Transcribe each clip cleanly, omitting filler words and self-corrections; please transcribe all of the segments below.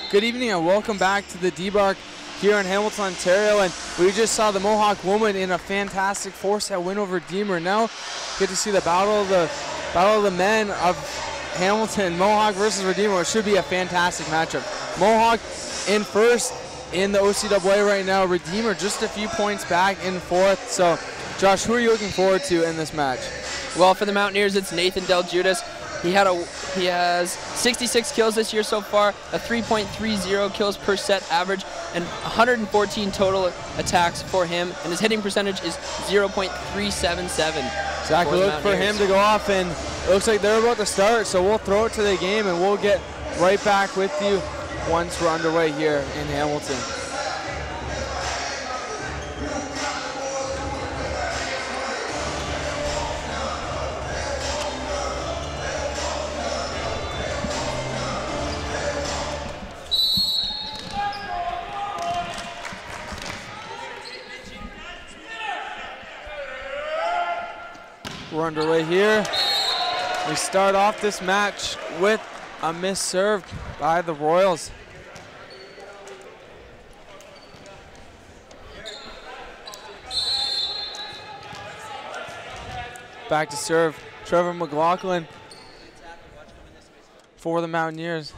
Good evening and welcome back to the D-Bark here in Hamilton, Ontario. And we just saw the Mohawk woman in a fantastic 4-set win over Deemer. Now get to see the battle of the men of Hamilton, Mohawk versus Redeemer. It should be a fantastic matchup. Mohawk in first in the OCAA right now. Redeemer just a few points back in fourth. So, Josh, who are you looking forward to in this match? Well, for the Mountaineers, it's Nathan Del Judas. He has 66 kills this year so far, a 3.30 kills per set average, and 114 total attacks for him, and his hitting percentage is 0.377. Exactly, look for him to go off, and it looks like they're about to start, so we'll throw it to the game, and we'll get right back with you once we're underway here in Hamilton. We're underway here. We start off this match with a miss serve by the Royals. Back to serve, Trevor McLaughlin for the Mountaineers.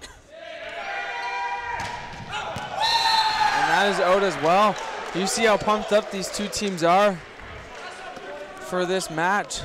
And that is out as well. You see how pumped up these two teams are for this match.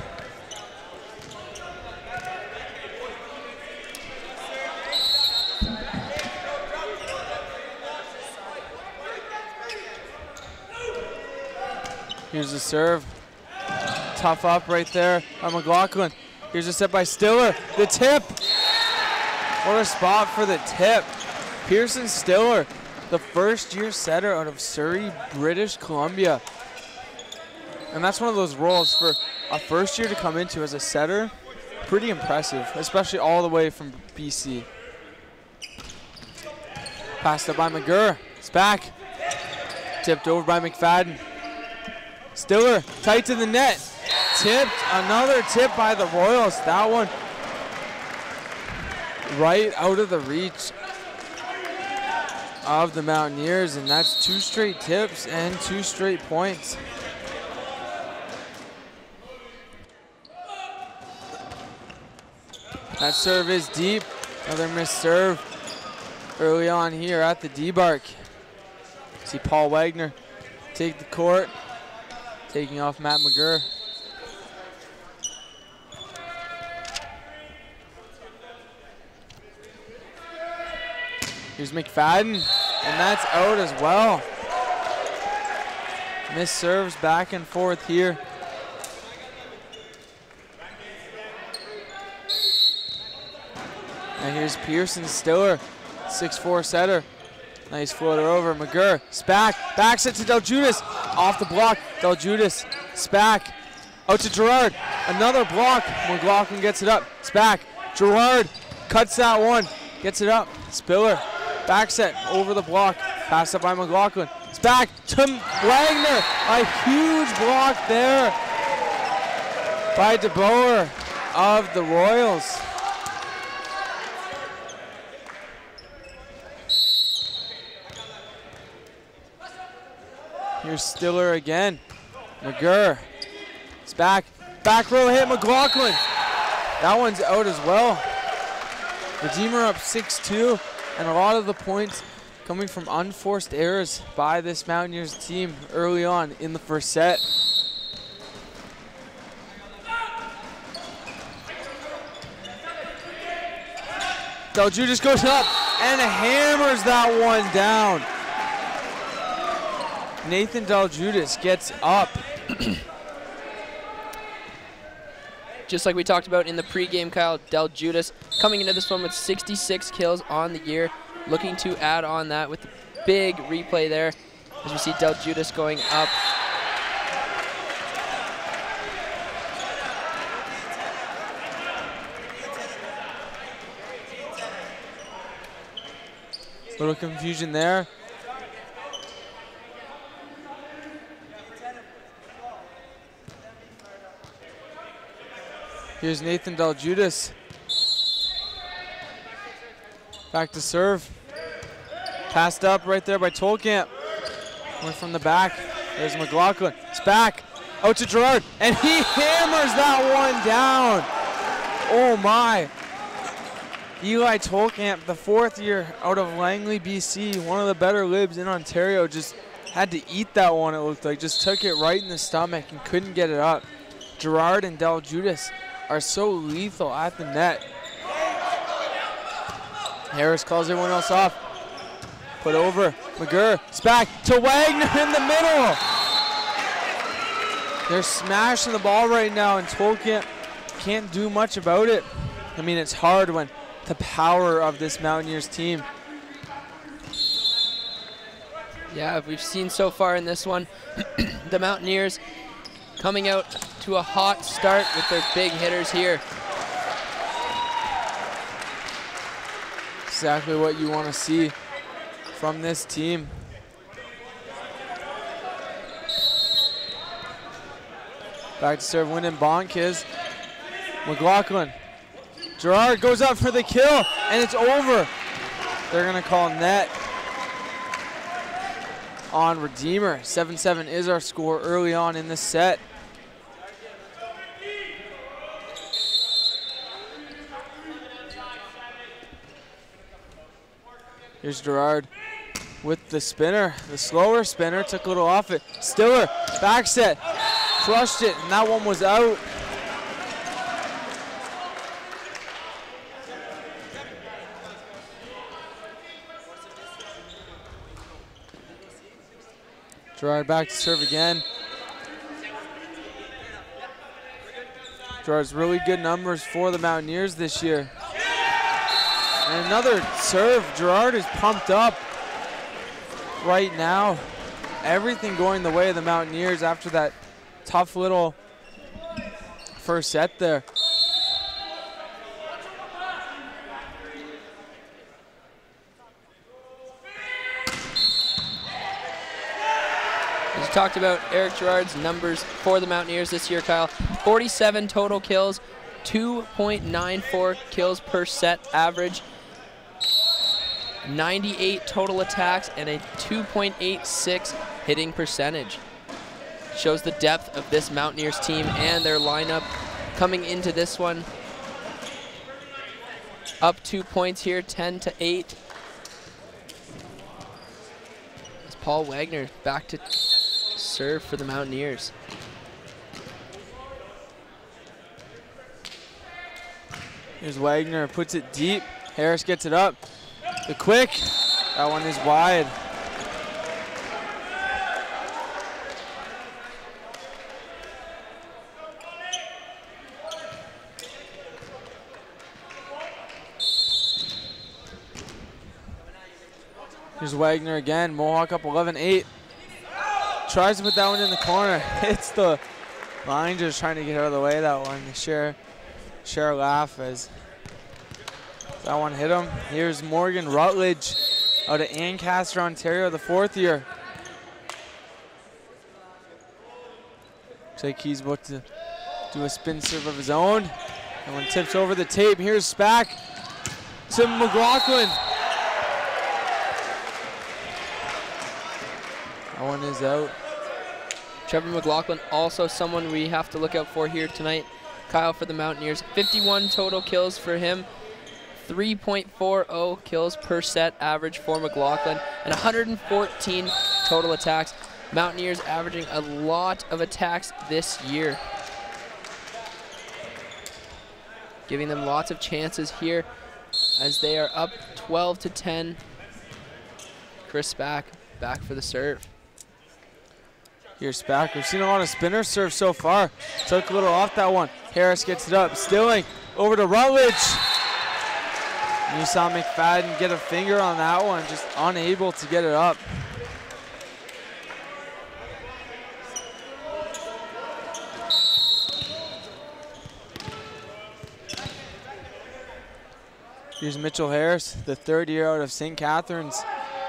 Here's the serve. Tough up right there by McLaughlin. Here's a set by Stiller. The tip. What a spot for the tip. Pearson Stiller, the first-year setter out of Surrey, British Columbia. And that's one of those roles for a first year to come into as a setter. Pretty impressive, especially all the way from BC. Passed up by McGurr. It's back. Tipped over by McFadden. Stiller, tight to the net. Tipped, another tip by the Royals. That one right out of the reach of the Mountaineers. And that's 2 straight tips and 2 straight points. That serve is deep. Another missed serve early on here at the D-Bark. See Paul Wagner take the court, taking off Matt McGurr. Here's McFadden, and that's out as well. Missed serves back and forth here. And here's Pearson Stiller, 6'4" setter. Nice floater over. McGurr, Spack, backs it to Del Judas. Off the block, Del Judas, Spack. Out to Gerard, another block. McLaughlin gets it up. Spack, Gerard cuts that one, gets it up. Spiller, back set over the block. Pass up by McLaughlin. Spack to Wagner. A huge block there by DeBoer of the Royals. Here's Stiller again. McGurr. It's back. Back row hit McLaughlin. That one's out as well. Redeemer up 6-2, and a lot of the points coming from unforced errors by this Mountaineers team early on in the first set. Del Judas goes up and hammers that one down. Nathan Del Judas gets up. Just like we talked about in the pregame, Kyle, Del Judas coming into this one with 66 kills on the year, looking to add on that with the big replay there as we see Del Judas going up. Little confusion there. Here's Nathan Del Judas. Back to serve. Passed up right there by Tolkamp. Went from the back. There's McLaughlin. It's back. Out to Gerard. And he hammers that one down. Oh my. Eli Tolkamp, the 4th year out of Langley, BC, one of the better libs in Ontario, just had to eat that one, it looked like. Just took it right in the stomach and couldn't get it up. Gerard and Del Judas are so lethal at the net. Harris calls everyone else off. Put over. McGurr. It's back to Wagner in the middle. They're smashing the ball right now, and Tolkamp can't do much about it. I mean, it's hard when the power of this Mountaineers team. Yeah, we've seen so far in this one, the Mountaineers coming out to a hot start with their big hitters here. Exactly what you want to see from this team. Back to serve, Wyndon Bonkiz. McLaughlin. Gerard goes up for the kill, and it's over. They're going to call net on Redeemer. 7-7 is our score early on in the set. Here's Gerard with the spinner, the slower spinner, took a little off it. Stiller, back set, crushed it, and that one was out. Gerard back to serve again. Gerard's really good numbers for the Mountaineers this year. And another serve. Gerard is pumped up right now. Everything going the way of the Mountaineers after that tough little first set there. As you talked about Eric Gerard's numbers for the Mountaineers this year, Kyle. 47 total kills, 2.94 kills per set average, 98 total attacks, and a 2.86 hitting percentage. Shows the depth of this Mountaineers team and their lineup coming into this one. Up 2 points here, 10-8. As Paul Wagner back to serve for the Mountaineers. Here's Wagner, puts it deep. Harris gets it up. The quick, that one is wide. Here's Wagner again, Mohawk up 11-8. Tries to put that one in the corner. Hits the line, just trying to get out of the way of that one. Share a laugh as that one hit him. Here's Morgan Rutledge out of Ancaster, Ontario, the 4th year. Looks like he's about to do a spin serve of his own. That one tips over the tape. Here's Spack to McLaughlin. That one is out. Trevor McLaughlin, also someone we have to look out for here tonight. Kyle, for the Mountaineers, 51 total kills for him, 3.40 kills per set average for McLaughlin, and 114 total attacks. Mountaineers averaging a lot of attacks this year, giving them lots of chances here as they are up 12-10. Chris Spack back for the serve. Here's Spack. We've seen a lot of spinner serves so far. Took a little off that one. Harris gets it up. Stilling over to Rutledge. You saw McFadden get a finger on that one, just unable to get it up. Here's Mitchell Harris, the 3rd year out of St. Catharines.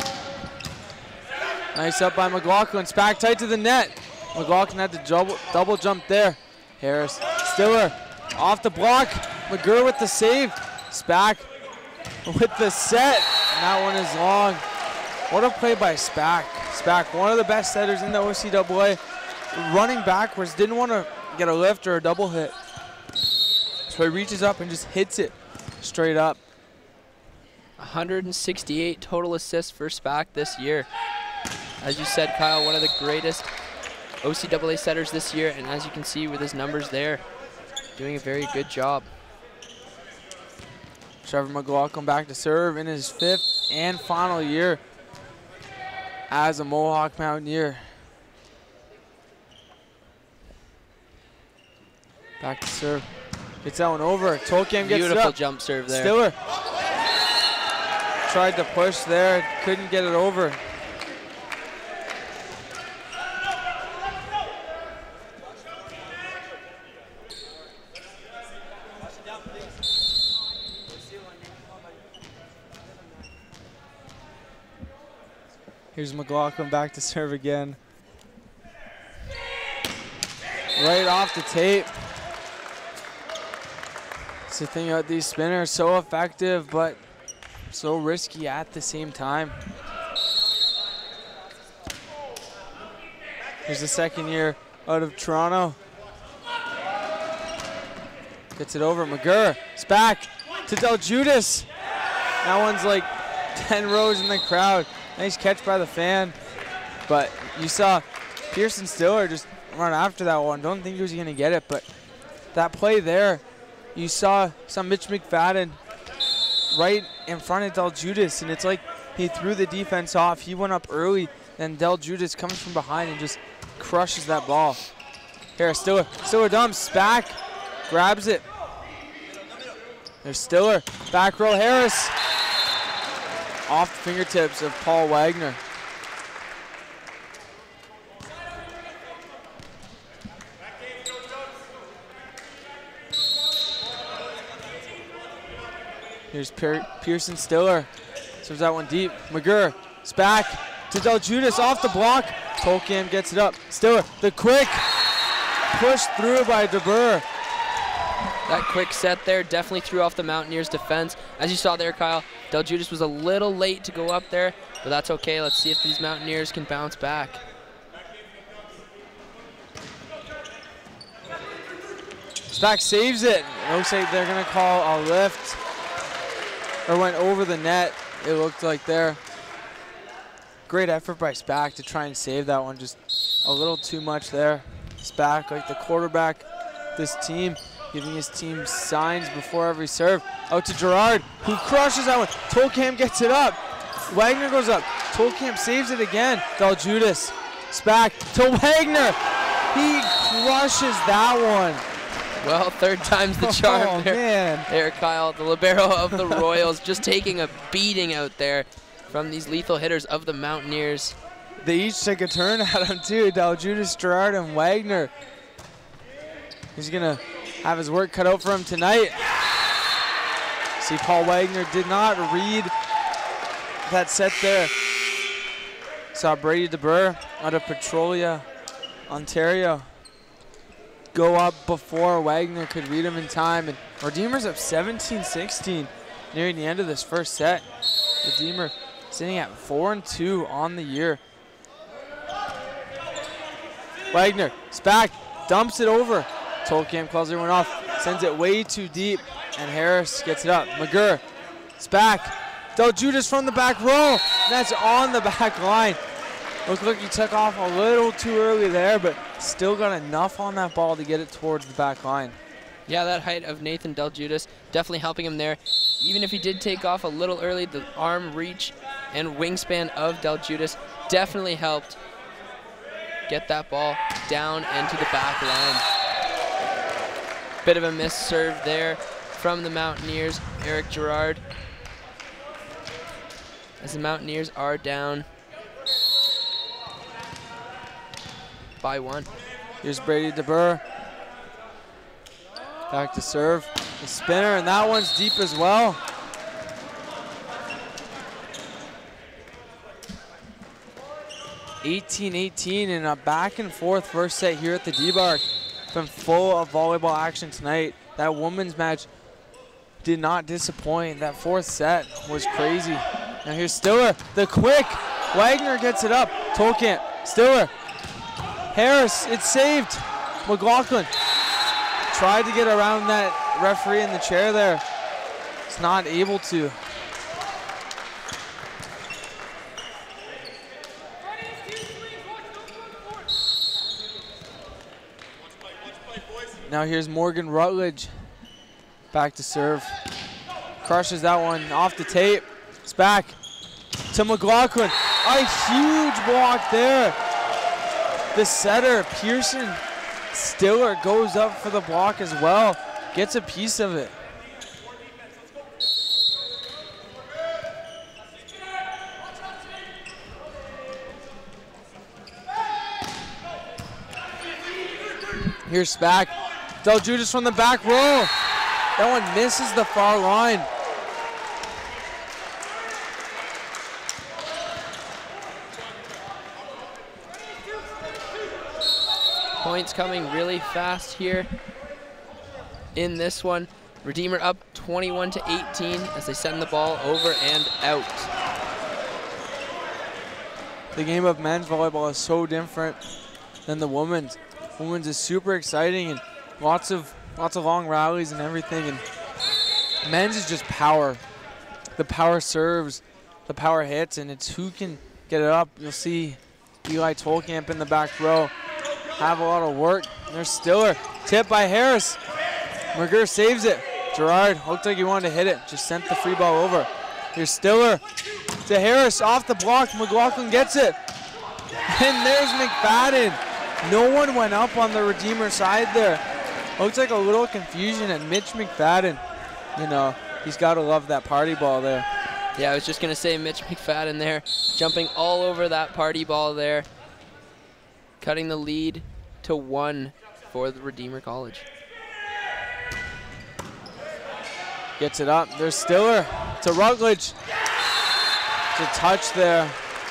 Nice up by McLaughlin. Spack tight to the net. McLaughlin had to double jump there. Harris, Stiller off the block. McGurr with the save. Spack with the set. And that one is long. What a play by Spack. Spack, one of the best setters in the OCAA, running backwards, didn't want to get a lift or a double hit. So he reaches up and just hits it straight up. 168 total assists for Spack this year. As you said, Kyle, one of the greatest OCAA setters this year, and as you can see with his numbers there, doing a very good job. Trevor McLaughlin back to serve in his 5th and final year as a Mohawk Mountaineer. Back to serve. Gets that one over. Tolkien gets it up. Beautiful jump serve there. Stiller tried to push there, couldn't get it over. Here's McLaughlin back to serve again. Right off the tape. It's the thing about these spinners, so effective, but so risky at the same time. Here's the second year out of Toronto. Gets it over, McGurr. It's back to Del Judas. That one's like 10 rows in the crowd. Nice catch by the fan. But you saw Pearson Stiller just run after that one. Don't think he was gonna get it, but that play there, you saw Mitch McFadden right in front of Del Judas, and it's like he threw the defense off. He went up early, then Del Judas comes from behind and just crushes that ball. Here, Stiller dumps, back, grabs it. There's Stiller, back row Harris. Off the fingertips of Paul Wagner. Here's Pearson Stiller. Serves that one deep. McGurr, it's back to Del Judas off the block. Tolkien gets it up. Stiller, the quick push through by DeBurr. That quick set there definitely threw off the Mountaineers' defense. As you saw there, Kyle, Del Judas was a little late to go up there, but that's okay. Let's see if these Mountaineers can bounce back. Spack saves it. It looks like they're going to call a lift. Or went over the net, it looked like there. Great effort by Spack to try and save that one. Just a little too much there. Spack, like the quarterback, this team, giving his team signs before every serve. Out to Gerard, who crushes that one. Tolkamp gets it up. Wagner goes up. Tolkamp saves it again. Del Judas. Spack to Wagner. He crushes that one. Well, third time's the charm there. Man. There, Kyle, the libero of the Royals, just taking a beating out there from these lethal hitters of the Mountaineers. They each take a turn at him too. Del Judas, Gerard, and Wagner. He's gonna have his work cut out for him tonight. See, Paul Wagner did not read that set there. Saw Brady DeBurr out of Petrolia, Ontario, go up before Wagner could read him in time. And Redeemer's up 17-16 nearing the end of this first set. Redeemer sitting at 4-2 on the year. Wagner, Spack, dumps it over. Tolkamp calls everyone off, sends it way too deep, and Harris gets it up. McGurr, Spack, Del Judas from the back row. That's on the back line. Looked like he took off a little too early there, but still got enough on that ball to get it towards the back line. Yeah, that height of Nathan Del Judas definitely helping him there. Even if he did take off a little early, the arm reach and wingspan of Del Judas definitely helped get that ball down into the back line. Bit of a miss serve there from the Mountaineers, Eric Gerard. As the Mountaineers are down by 1. Here's Brady DeBurr. Back to serve. The spinner, and that one's deep as well. (18-18) in a back and forth first set here at the D-Bar. Been full of volleyball action tonight. That women's match did not disappoint. That fourth set was crazy. Now here's Stiller, the quick Wagner gets it up. Tolkien, Stiller. Harris, it's saved. McLaughlin tried to get around that referee in the chair there. It's not able to. Now here's Morgan Rutledge. Back to serve. Crushes that one off the tape. It's back to McLaughlin. A huge block there. The setter, Pearson Stiller, goes up for the block as well. Gets a piece of it. Here's Spack. Del Judas from the back row. That one misses the far line. Points coming really fast here in this one. Redeemer up 21-18 as they send the ball over and out. The game of men's volleyball is so different than the women's. Women's is super exciting and lots of long rallies and everything. And men's is just power. The power serves, the power hits, and it's who can get it up. You'll see Eli Tolkamp in the back row have a lot of work. There's Stiller, tip by Harris. McGurr saves it. Gerard looked like he wanted to hit it, just sent the free ball over. Here's Stiller to Harris, off the block. McLaughlin gets it. And there's McFadden. No one went up on the Redeemer side there. Looks like a little confusion at Mitch McFadden. You know, he's got to love that party ball there. Yeah, I was just going to say Mitch McFadden there, jumping all over that party ball there, cutting the lead to 1 for the Redeemer College. Gets it up. There's Stiller to Rutledge. It's a touch there.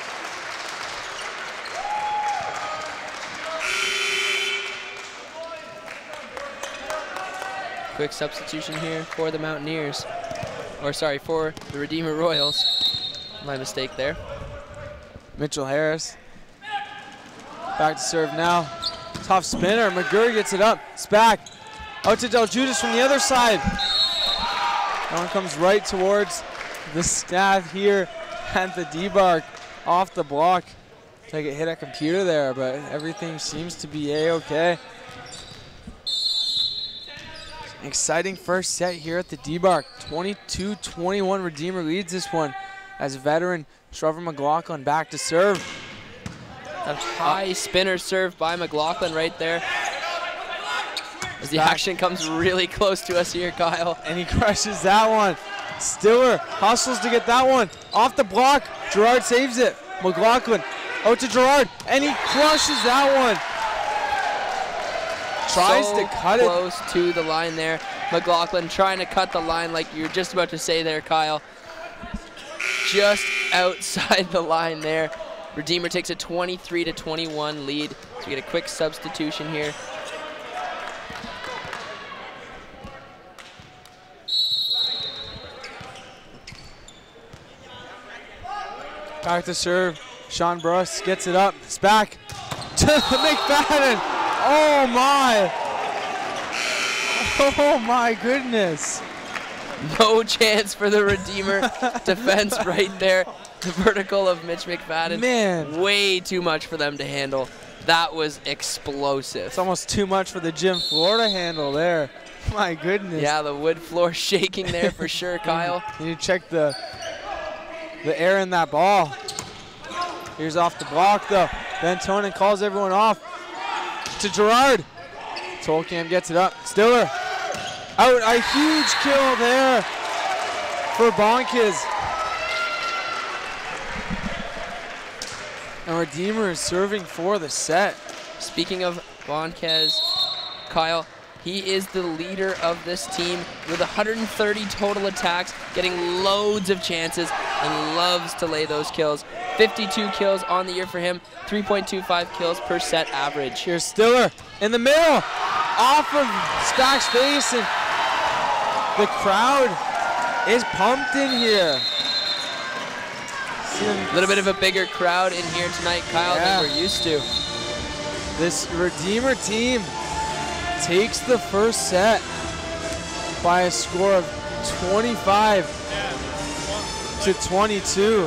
Quick substitution here for the Mountaineers. Or sorry, for the Redeemer Royals. My mistake there. Mitchell Harris. Back to serve now. Tough spinner. McGurr gets it up. Spack. Out to Del Judas from the other side. That one comes right towards the staff here at the D-Bark. Off the block. Like it hit a computer there, but everything seems to be A-okay. Exciting first set here at the D-Bark. 22-21 Redeemer leads this one as veteran Trevor McLaughlin back to serve. A high spinner serve by McLaughlin right there. As the action comes really close to us here, Kyle. And he crushes that one. Stiller hustles to get that one. Off the block, Gerard saves it. McLaughlin out to Gerard, and he crushes that one. Tries so to cut it. Close to the line there. McLaughlin trying to cut the line like you were just about to say there, Kyle. Just outside the line there. Redeemer takes a 23-21 lead. So we get a quick substitution here. Back to serve. Sean Bruss gets it up. It's back to McFadden. Oh my. Oh my goodness. No chance for the Redeemer defense right there. The vertical of Mitch McFadden. Man. Way too much for them to handle. That was explosive. It's almost too much for the Jim Florida handle there. My goodness. Yeah, the wood floor shaking there for sure, Kyle. You need to check the air in that ball. Here's off the block though. Ben Tonin calls everyone off to Gerard. Tolkamp gets it up. Stiller out. A huge kill there for Bonkis. And Redeemer is serving for the set. Speaking of Bonkes, Kyle, he is the leader of this team with 130 total attacks, getting loads of chances, and loves to lay those kills. 52 kills on the year for him, 3.25 kills per set average. Here's Stiller in the middle, off of Spack's face, and the crowd is pumped in here. A little bit of a bigger crowd in here tonight, Kyle, than we're used to. This Redeemer team takes the first set by a score of 25 to 22.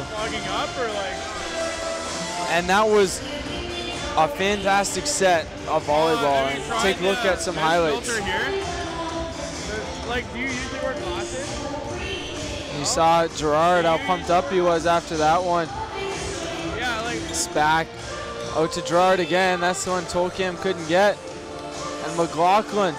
And that was a fantastic set of volleyball. And take a look at some highlights. Like, do you usually wear glasses? You saw Gerard, how pumped up he was after that one. Yeah, like. Spack out to Gerard again. That's the one Tolkien couldn't get. And McLaughlin.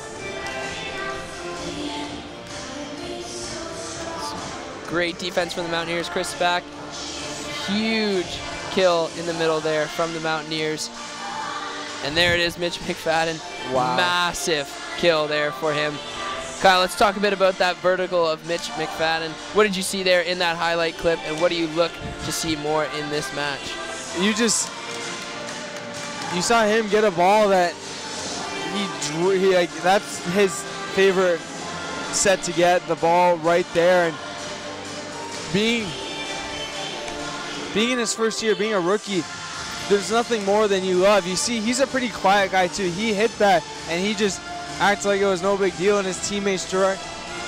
Great defense from the Mountaineers. Chris Spack, huge kill in the middle there from the Mountaineers. And there it is, Mitch McFadden. Wow. Massive kill there for him. Kyle, let's talk a bit about that vertical of Mitch McFadden. What did you see there in that highlight clip, and what do you look to see more in this match? You saw him get a ball that he like, that's his favorite set to get, the ball right there. And being in his first year, being a rookie, there's nothing more than you love. You see, he's a pretty quiet guy too. He hit that and he just acted like it was no big deal, and his teammates Gerard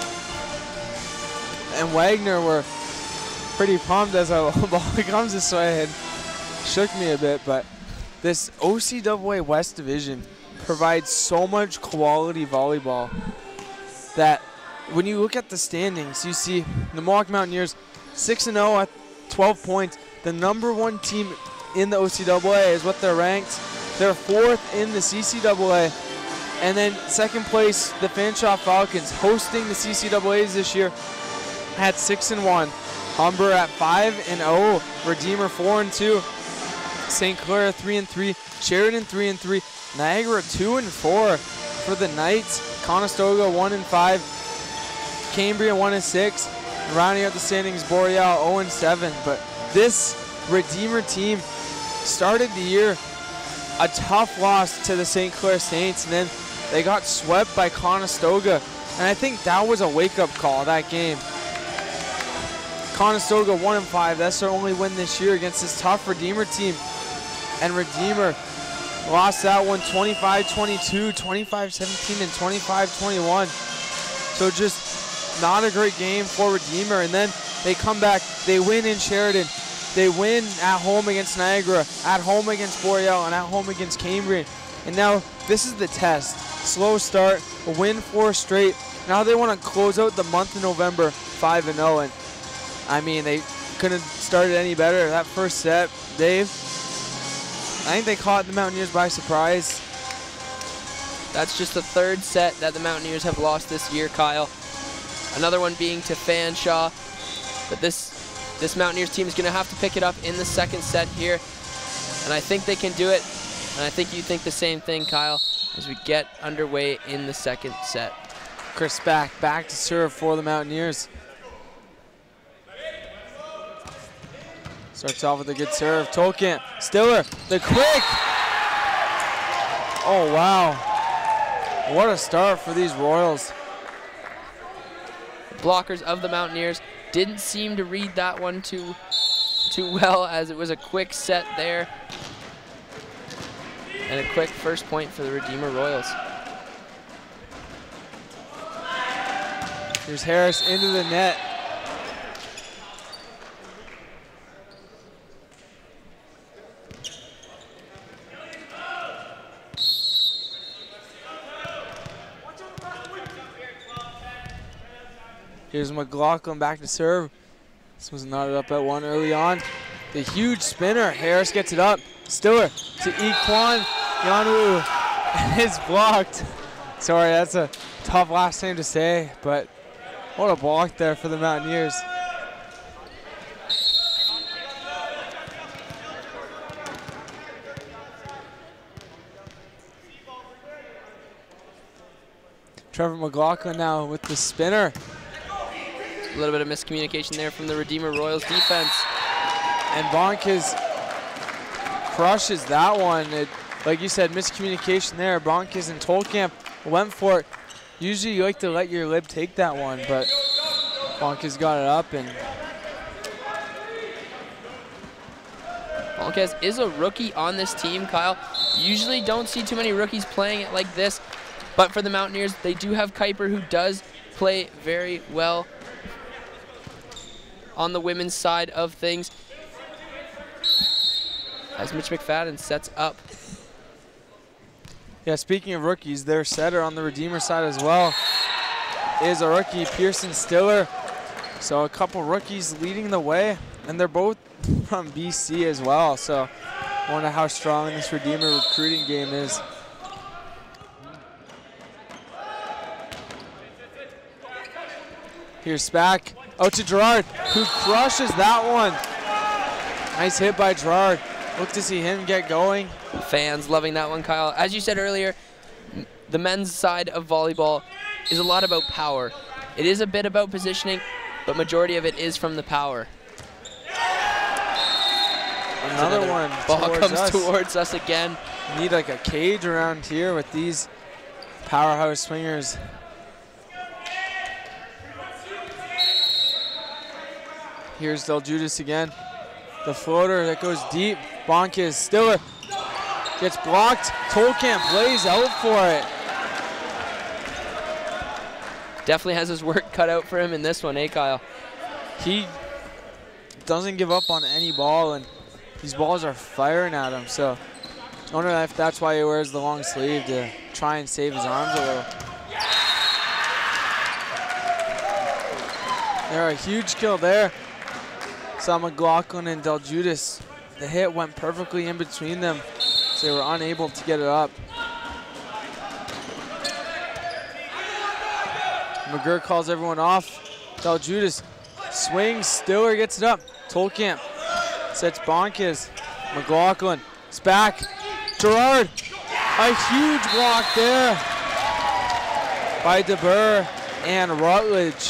and Wagner were pretty pumped as a ball comes this way. It shook me a bit, but this OCAA West Division provides so much quality volleyball that when you look at the standings, you see the Mohawk Mountaineers 6-0 at 12 points. The #1 team in the OCAA is what they're ranked. They're 4th in the CCAA. And then second place, the Fanshawe Falcons, hosting the CCAAs this year at 6-1. Humber at 5-0. Redeemer 4-2. St. Clair 3-3. Sheridan 3-3. Niagara 2-4 for the Knights. Conestoga 1-5. Cambria 1-6. And rounding out the standings, Boreal 0-7. But this Redeemer team started the year a tough loss to the St. Clair Saints, and then they got swept by Conestoga. And I think that was a wake-up call, that game. Conestoga 1-5. That's their only win this year against this tough Redeemer team. And Redeemer lost that one 25-22, 25-17, and 25-21. So just not a great game for Redeemer. And then they come back, they win in Sheridan. They win at home against Niagara, at home against Boreal, and at home against Cambria. And now this is the test. Slow start, a win 4 straight. Now they want to close out the month of November 5-0. And I mean, they couldn't have started any better. That first set, Dave, I think they caught the Mountaineers by surprise. That's just the 3rd set that the Mountaineers have lost this year, Kyle. Another one being to Fanshawe. But this Mountaineers team is going to have to pick it up in the 2nd set here. And I think they can do it. And I think you think the same thing, Kyle, as we get underway in the 2nd set. Chris Spack back to serve for the Mountaineers. Starts off with a good serve. Tolkien, Stiller, the quick. Oh, wow. What a start for these Royals. Blockers of the Mountaineers didn't seem to read that one too well, as it was a quick set there. And a quick first point for the Redeemer Royals. Here's Harris into the net. Here's McLaughlin back to serve. This was knotted up at 1 early on. The huge spinner. Harris gets it up. Stiller to Equan Yanwu. It's blocked. Sorry, that's a tough last name to say, but what a block there for the Mountaineers. Trevor McLaughlin now with the spinner. A little bit of miscommunication there from the Redeemer Royals defense. And Bonkis crushes that one. Like you said, miscommunication there. Bonkis and Tolkamp went for it. Usually you like to let your lib take that one, but Bonkis got it up. And Bonkes is a rookie on this team, Kyle. Usually don't see too many rookies playing it like this, but for the Mountaineers, they do have Kuiper, who does play very well on the women's side of things. As Mitch McFadden sets up. Yeah, speaking of rookies, their setter on the Redeemer side as well is a rookie, Pearson Stiller. So a couple rookies leading the way, and they're both from BC as well. So I wonder how strong this Redeemer recruiting game is. Here's Spack, out to Gerard, who crushes that one. Nice hit by Gerard. Look to see him get going. Fans loving that one, Kyle. As you said earlier, the men's side of volleyball is a lot about power. It is a bit about positioning, but majority of it is from the power. Another one. Ball comes towards us again. Need like a cage around here with these powerhouse swingers. Here's Del Judas again. The floater that goes deep. Bonkes, Stiller gets blocked. Tolkamp plays out for it. Definitely has his work cut out for him in this one, eh, Kyle? He doesn't give up on any ball, and these balls are firing at him. So I wonder if that's why he wears the long sleeve, to try and save his arms a little. They're a huge kill there. Saw McLaughlin and Del Judas. The hit went perfectly in between them, so they were unable to get it up. McGurk calls everyone off. Del Judas swings, Stiller gets it up. Tolkamp sets Bonkes. McLaughlin, Spack, Gerard. A huge block there by DeBurr and Rutledge.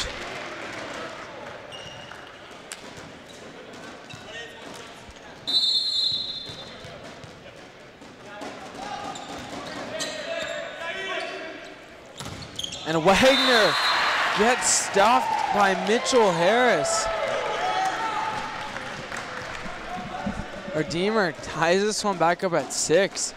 And Wagner gets stuffed by Mitchell Harris. Redeemer ties this one back up at 6.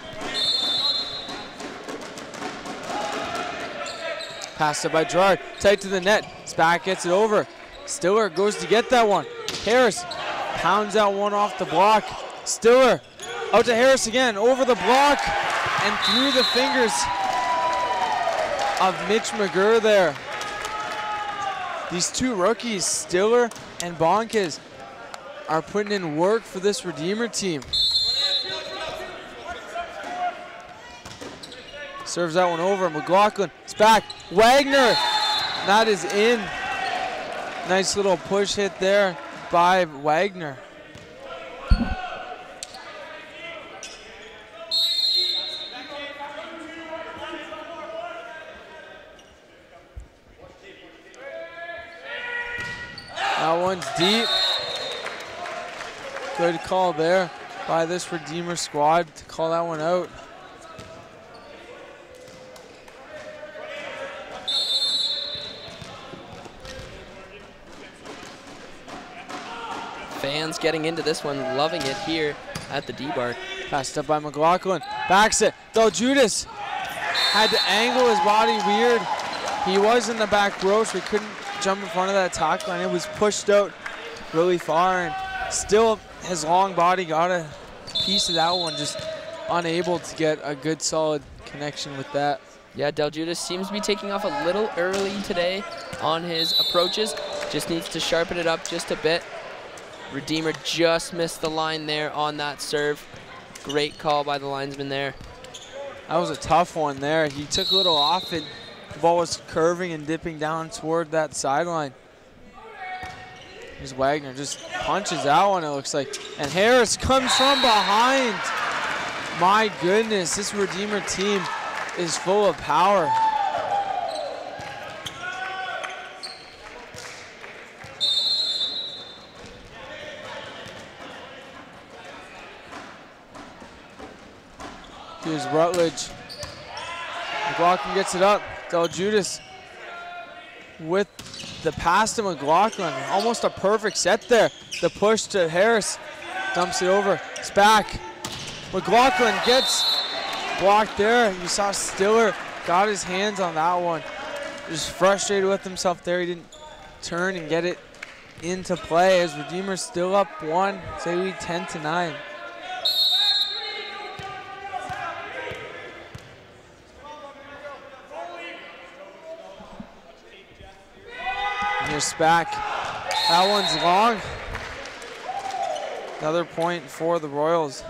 Passed it by Gerard, tight to the net. Spack gets it over. Stiller goes to get that one. Harris pounds that one off the block. Stiller out to Harris again, over the block and through the fingers of Mitch McGurr there. These two rookies, Stiller and Bonkes, are putting in work for this Redeemer team. Serves that one over. McLaughlin, it's back. Wagner, that is in. Nice little push hit there by Wagner. That one's deep. Good call there by this Redeemer squad to call that one out. Fans getting into this one, loving it here at the D-bar. Passed up by McLaughlin. Backs it. Del Judas had to angle his body weird. He was in the back row, so he couldn't jump in front of that tackle line. It was pushed out really far, and still his long body got a piece of that one, just unable to get a good solid connection with that. Yeah, Del Judas seems to be taking off a little early today on his approaches. Just needs to sharpen it up just a bit. Redeemer just missed the line there on that serve. Great call by the linesman there. That was a tough one there. He took a little off it. The ball was curving and dipping down toward that sideline. Here's Wagner, just punches that one, it looks like. And Harris comes from behind. My goodness, this Redeemer team is full of power. Here's Rutledge. McLaughlin gets it up. Del Judas with the pass to McLaughlin. Almost a perfect set there. The push to Harris. Dumps it over. It's back. McLaughlin gets blocked there. You saw Stiller got his hands on that one. Just frustrated with himself there. He didn't turn and get it into play as Redeemer's still up one. Say we 10-9. And here's Spack. That one's long. Another point for the Royals.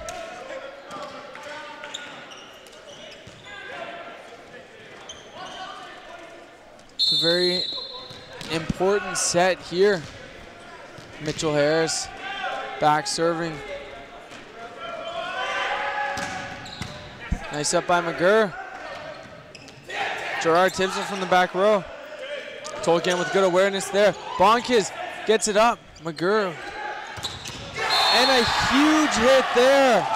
It's a very important set here. Mitchell Harris back serving. Nice up by McGurr. Gerard tips it from the back row. Tolkien with good awareness there. Bonkis gets it up. McGurr. And a huge hit there.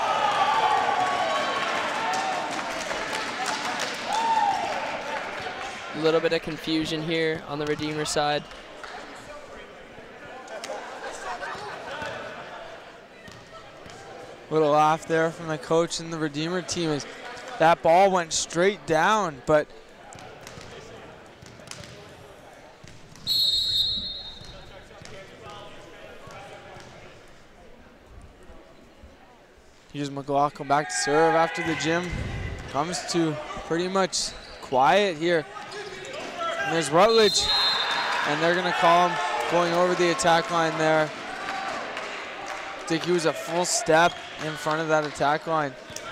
A little bit of confusion here on the Redeemer side. Little laugh there from the coach and the Redeemer team as that ball went straight down, but here's McLaughlin back to serve after the gym comes to pretty much quiet here. And there's Rutledge, and they're gonna call him going over the attack line there. I think he was a full step in front of that attack line.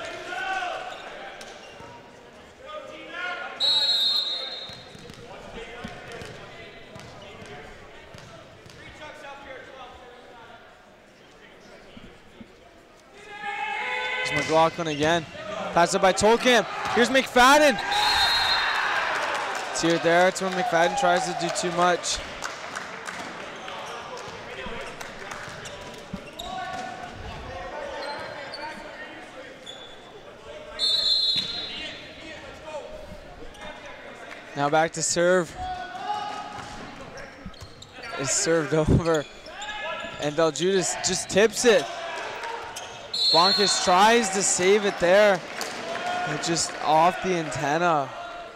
Here's McLaughlin again. Pass it by Tolkien. Here's McFadden. See it there. It's when McFadden tries to do too much. Now back to serve. It's served over. And Deljudas just tips it. Bonkis tries to save it there. But just off the antenna.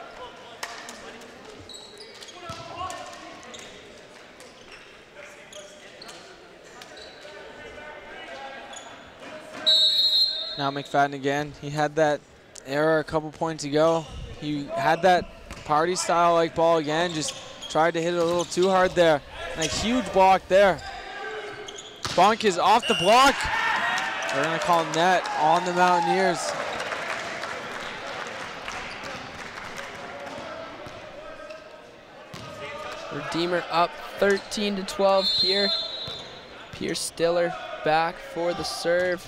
Now McFadden again. He had that error a couple points ago. He had that party style like ball again, just tried to hit it a little too hard there. And a huge block there. Bonk is off the block. They're gonna call net on the Mountaineers. Redeemer up 13-12 here. Pierce Stiller back for the serve.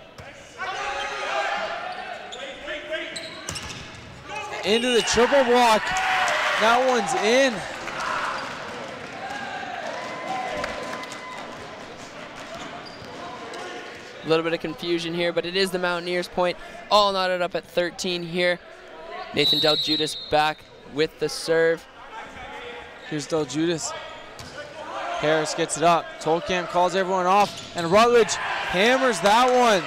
Into the triple block. That one's in. A little bit of confusion here, but it is the Mountaineers point. All knotted up at 13 here. Nathan Deljudas back with the serve. Here's Deljudas. Harris gets it up. Tolkien calls everyone off, and Rutledge hammers that one.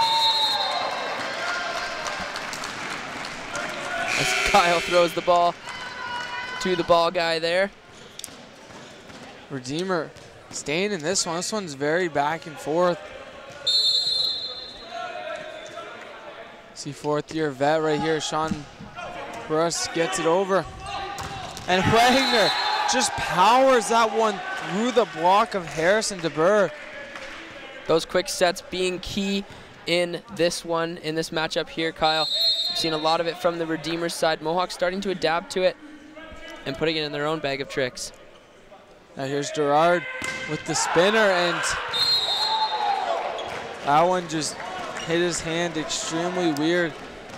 As Kyle throws the ball to the ball guy there. Redeemer staying in this one. This one's very back and forth. See fourth-year vet right here, Sean Bruss gets it over. And Wagner just powers that one through the block of Harrison DeBurr. Those quick sets being key in this one, in this matchup here, Kyle. We've seen a lot of it from the Redeemer side. Mohawk starting to adapt to it and putting it in their own bag of tricks. Now here's Gerard with the spinner, and that one just hit his hand extremely weird.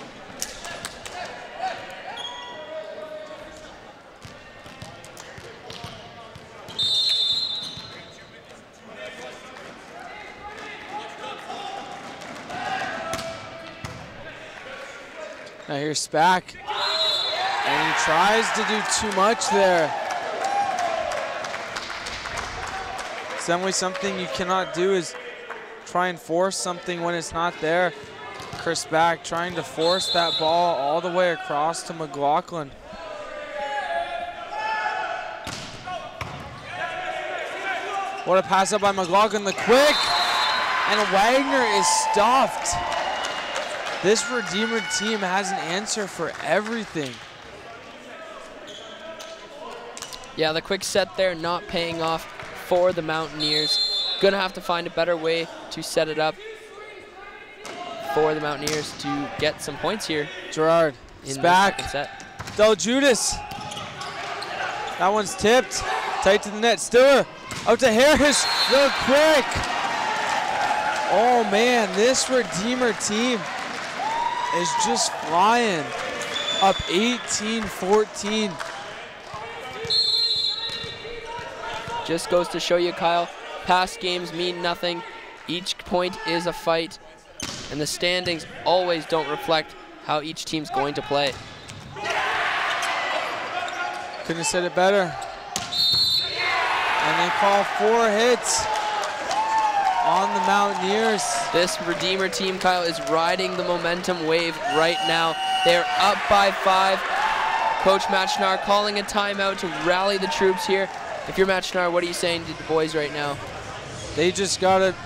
Now here's Spack, and he tries to do too much there. Something you cannot do is try and force something when it's not there. Chris Back trying to force that ball all the way across to McLaughlin. What a pass up by McLaughlin, the quick, and Wagner is stuffed. This Redeemer team has an answer for everything. Yeah, the quick set there not paying off for the Mountaineers. Gonna have to find a better way to set it up for the Mountaineers to get some points here. Gerard, in back. the second set. Del Judas. That one's tipped. Tight to the net. Stiller. Out to Harris. Real quick. Oh, man. This Redeemer team is just flying. Up 18-14. Just goes to show you, Kyle, past games mean nothing. Each point is a fight. And the standings always don't reflect how each team's going to play. Couldn't have said it better. And they call 4 hits on the Mountaineers. This Redeemer team, Kyle, is riding the momentum wave right now. They're up by 5. Coach Matt Schnarr calling a timeout to rally the troops here. If you're Matt Schnarr, what are you saying to the boys right now? They just gotta,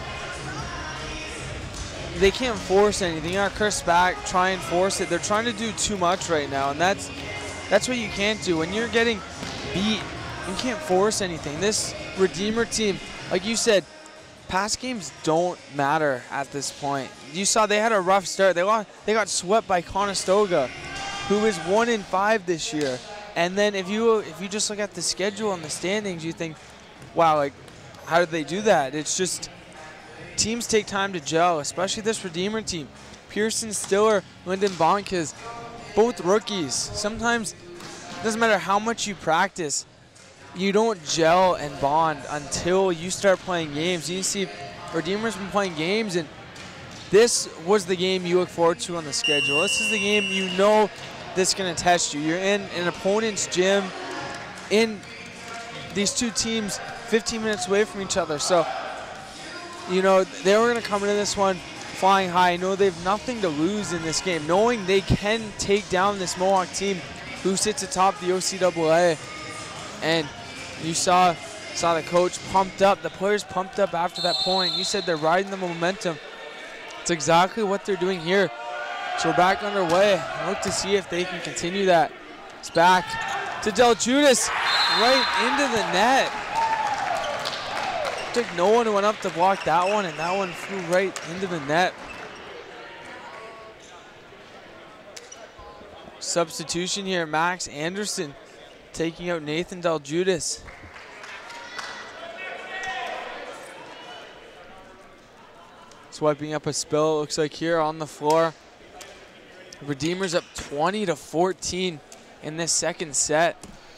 they can't force anything. You got Chris Back, try and force it. They're trying to do too much right now, and that's what you can't do. When you're getting beat, you can't force anything. This Redeemer team, like you said, past games don't matter at this point. You saw they had a rough start. They got swept by Conestoga, who is 1-5 this year. And then if you just look at the schedule and the standings, you think, wow, like, how did they do that? It's just teams take time to gel, especially this Redeemer team. Pearson Stiller, Lyndon Bonkis, both rookies. Sometimes it doesn't matter how much you practice, you don't gel and bond until you start playing games. You see, Redeemer's been playing games, and this was the game you look forward to on the schedule. This is the game you know that's going to test you. You're in an opponent's gym, in these two teams 15 minutes away from each other. So, you know, they were going to come into this one flying high. I know they have nothing to lose in this game, knowing they can take down this Mohawk team who sits atop the OCAA. And you saw the coach pumped up, the players pumped up after that point. You said they're riding the momentum. It's exactly what they're doing here. So we're back underway. I look to see if they can continue that. It's back to Del Judas, right into the net. Took no one who went up to block that one, and that one flew right into the net. Substitution here, Max Anderson taking out Nathan Del Judas. Swiping up a spill, it looks like here on the floor. Redeemers up 20-14 in this second set.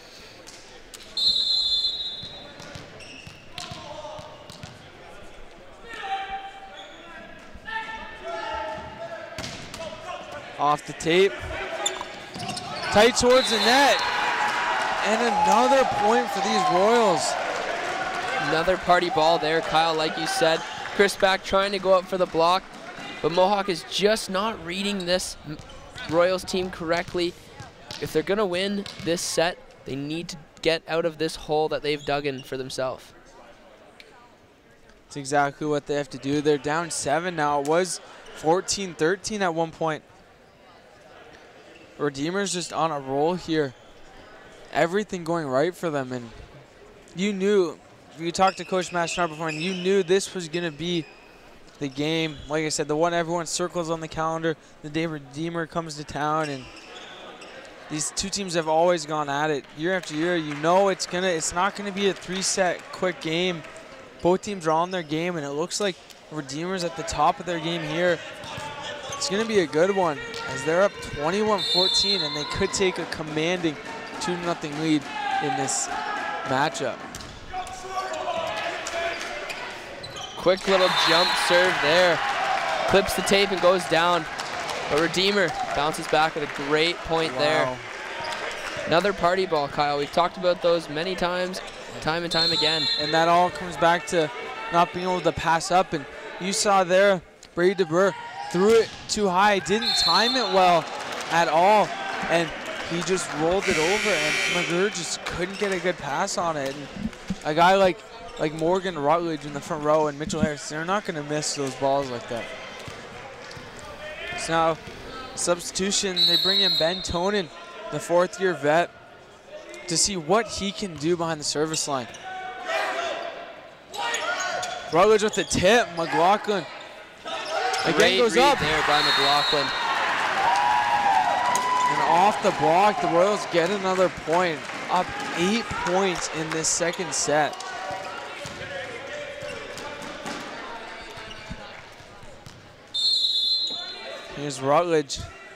Off the tape. Tight towards the net. And another point for these Royals. Another party ball there, Kyle, like you said. Chris Back trying to go up for the block, but Mohawk is just not reading this Royals team correctly. If they're gonna win this set, they need to get out of this hole that they've dug in for themselves. It's exactly what they have to do. They're down 7 now. It was 14-13 at one point. Redeemer's just on a roll here. Everything going right for them, and you knew, you talked to Coach Matt Schnarr before, and you knew this was going to be the game. Like I said, the one everyone circles on the calendar, the day Redeemer comes to town, and these two teams have always gone at it year after year. You know it's not gonna be a 3-set quick game. Both teams are on their game, and it looks like Redeemer's at the top of their game here. It's gonna be a good one as they're up 21-14, and they could take a commanding 2-0 lead in this matchup. Quick little jump serve there. Clips the tape and goes down. But Redeemer bounces back with a great point there. Another party ball, Kyle. We've talked about those many times, time and time again. And that all comes back to not being able to pass up. And you saw there, Brady DeBurr threw it too high, didn't time it well at all, and he just rolled it over, and McGurr just couldn't get a good pass on it. And a guy like Morgan Rutledge in the front row and Mitchell Harris, they're not going to miss those balls like that. So now, substitution, they bring in Ben Tonin, the fourth-year vet, to see what he can do behind the service line. Rutledge with the tip, McLaughlin again goes up. There by McLaughlin. And off the block, the Royals get another point, up 8 points in this second set. Here's Rutledge.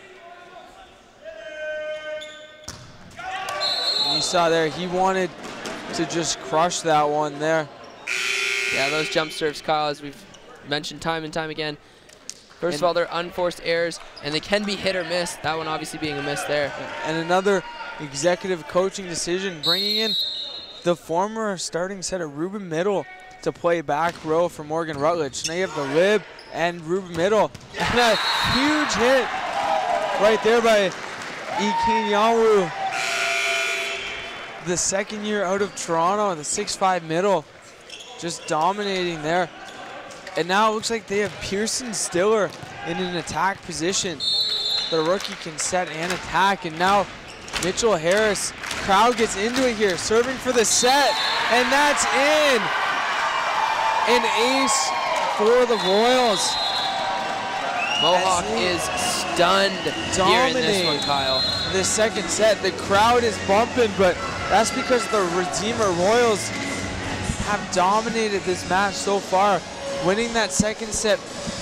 And you saw there, he wanted to just crush that one there. Yeah, those jump serves, Kyle, as we've mentioned time and time again. First of all, they're unforced errors, and they can be hit or miss. That one obviously being a miss there. And another executive coaching decision, bringing in the former starting setter, Ruben Middle, to play back row for Morgan Rutledge. Now you have the Lib and Ruben Middle. And a huge hit right there by Ikinyawu, the second year out of Toronto, the 6'5" Middle, just dominating there. And now it looks like they have Pearson Stiller in an attack position. The rookie can set and attack, and now Mitchell Harris, crowd gets into it here, serving for the set, and that's in. An ace for the Royals. Mohawk is stunned here in this one, Kyle. This second set, the crowd is bumping, but that's because the Redeemer Royals have dominated this match so far, winning that second set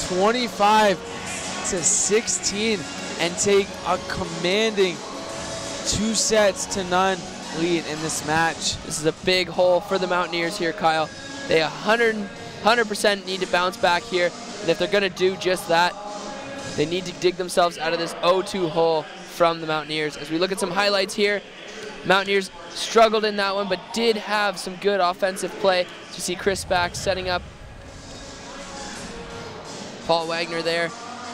25-16 and take a commanding 2-0 lead in this match. This is a big hole for the Mountaineers here, Kyle. They 100% need to bounce back here, and if they're going to do just that, they need to dig themselves out of this 0-2 hole from the Mountaineers. As we look at some highlights here, Mountaineers struggled in that one, but did have some good offensive play. You see Chris back setting up Paul Wagner there.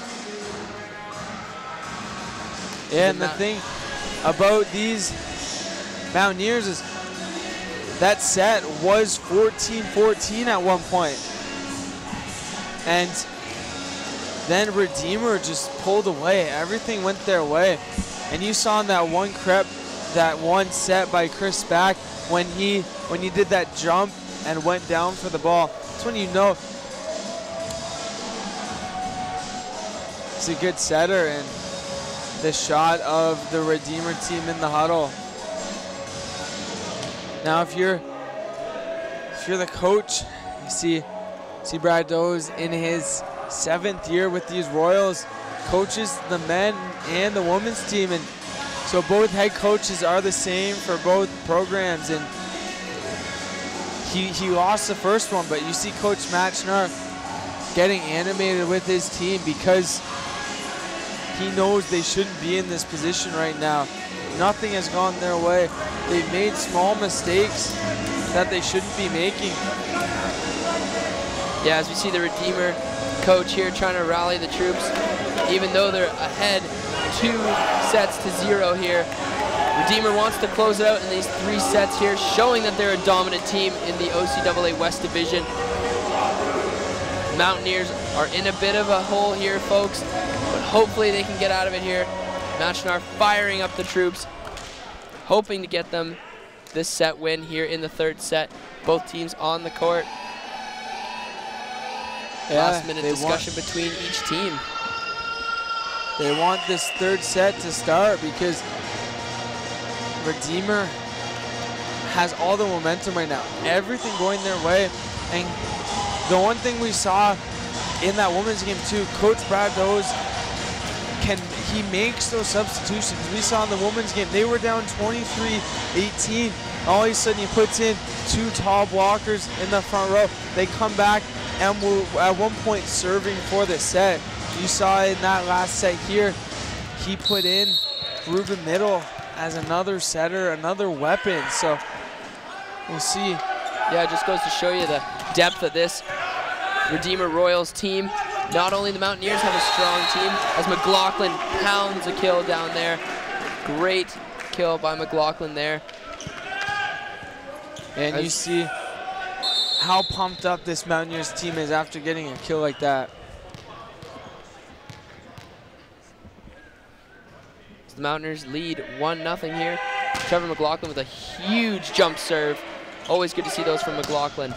Yeah, and the thing about these Mountaineers is that set was 14-14 at one point. And then Redeemer just pulled away. Everything went their way. And you saw in that one set by Chris Back when he did that jump and went down for the ball. That's when you know it's a good setter, and the shot of the Redeemer team in the huddle. Now if you're the coach, you see Brad Doze in his 7th year with these Royals, coaches the men and the women's team, and so both head coaches are the same for both programs. And he lost the first one, but you see Coach Matchnar getting animated with his team because he knows they shouldn't be in this position right now. Nothing has gone their way. They've made small mistakes that they shouldn't be making. Yeah, as we see the Redeemer coach here trying to rally the troops, even though they're ahead 2-0 here. Redeemer wants to close it out in these 3 sets here, showing that they're a dominant team in the OCAA West Division. Mountaineers are in a bit of a hole here, folks, but hopefully they can get out of it here. Matchnar firing up the troops, hoping to get them this set win here in the 3rd set. Both teams on the court. Last minute discussion between each team. They want this 3rd set to start because Redeemer has all the momentum right now. Everything going their way. And the one thing we saw in that women's game too, Coach Brad Doze, he makes those substitutions. We saw in the women's game, they were down 23-18. All of a sudden he puts in 2 tall blockers in the front row. They come back and were at one point serving for the set. You saw in that last set here, he put in Ruben Middle as another setter, another weapon. So we'll see. Yeah, it just goes to show you the depth of this Redeemer Royals team. Not only the Mountaineers have a strong team, as McLaughlin pounds a kill down there. Great kill by McLaughlin there. And you see how pumped up this Mountaineers team is after getting a kill like that. The Mountaineers lead 1-0 here. Trevor McLaughlin with a huge jump serve. Always good to see those from McLaughlin.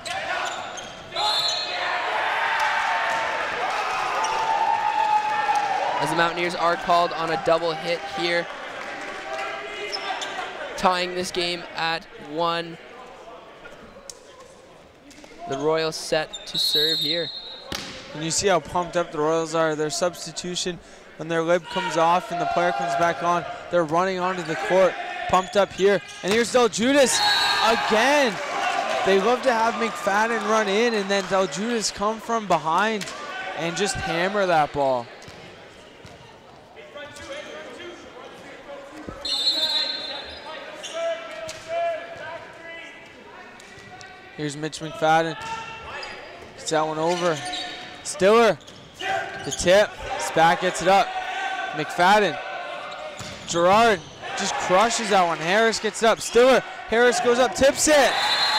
As the Mountaineers are called on a double hit here, tying this game at 1. The Royals set to serve here. And you see how pumped up the Royals are. Their substitution, when their lib comes off and the player comes back on, they're running onto the court, pumped up here. And here's Del Judas again. They love to have McFadden run in and then Del Judas come from behind and just hammer that ball. Here's Mitch McFadden. Gets that one over. Stiller. The tip. Spack gets it up. McFadden. Gerard just crushes that one. Harris gets it up. Stiller. Harris goes up, tips it.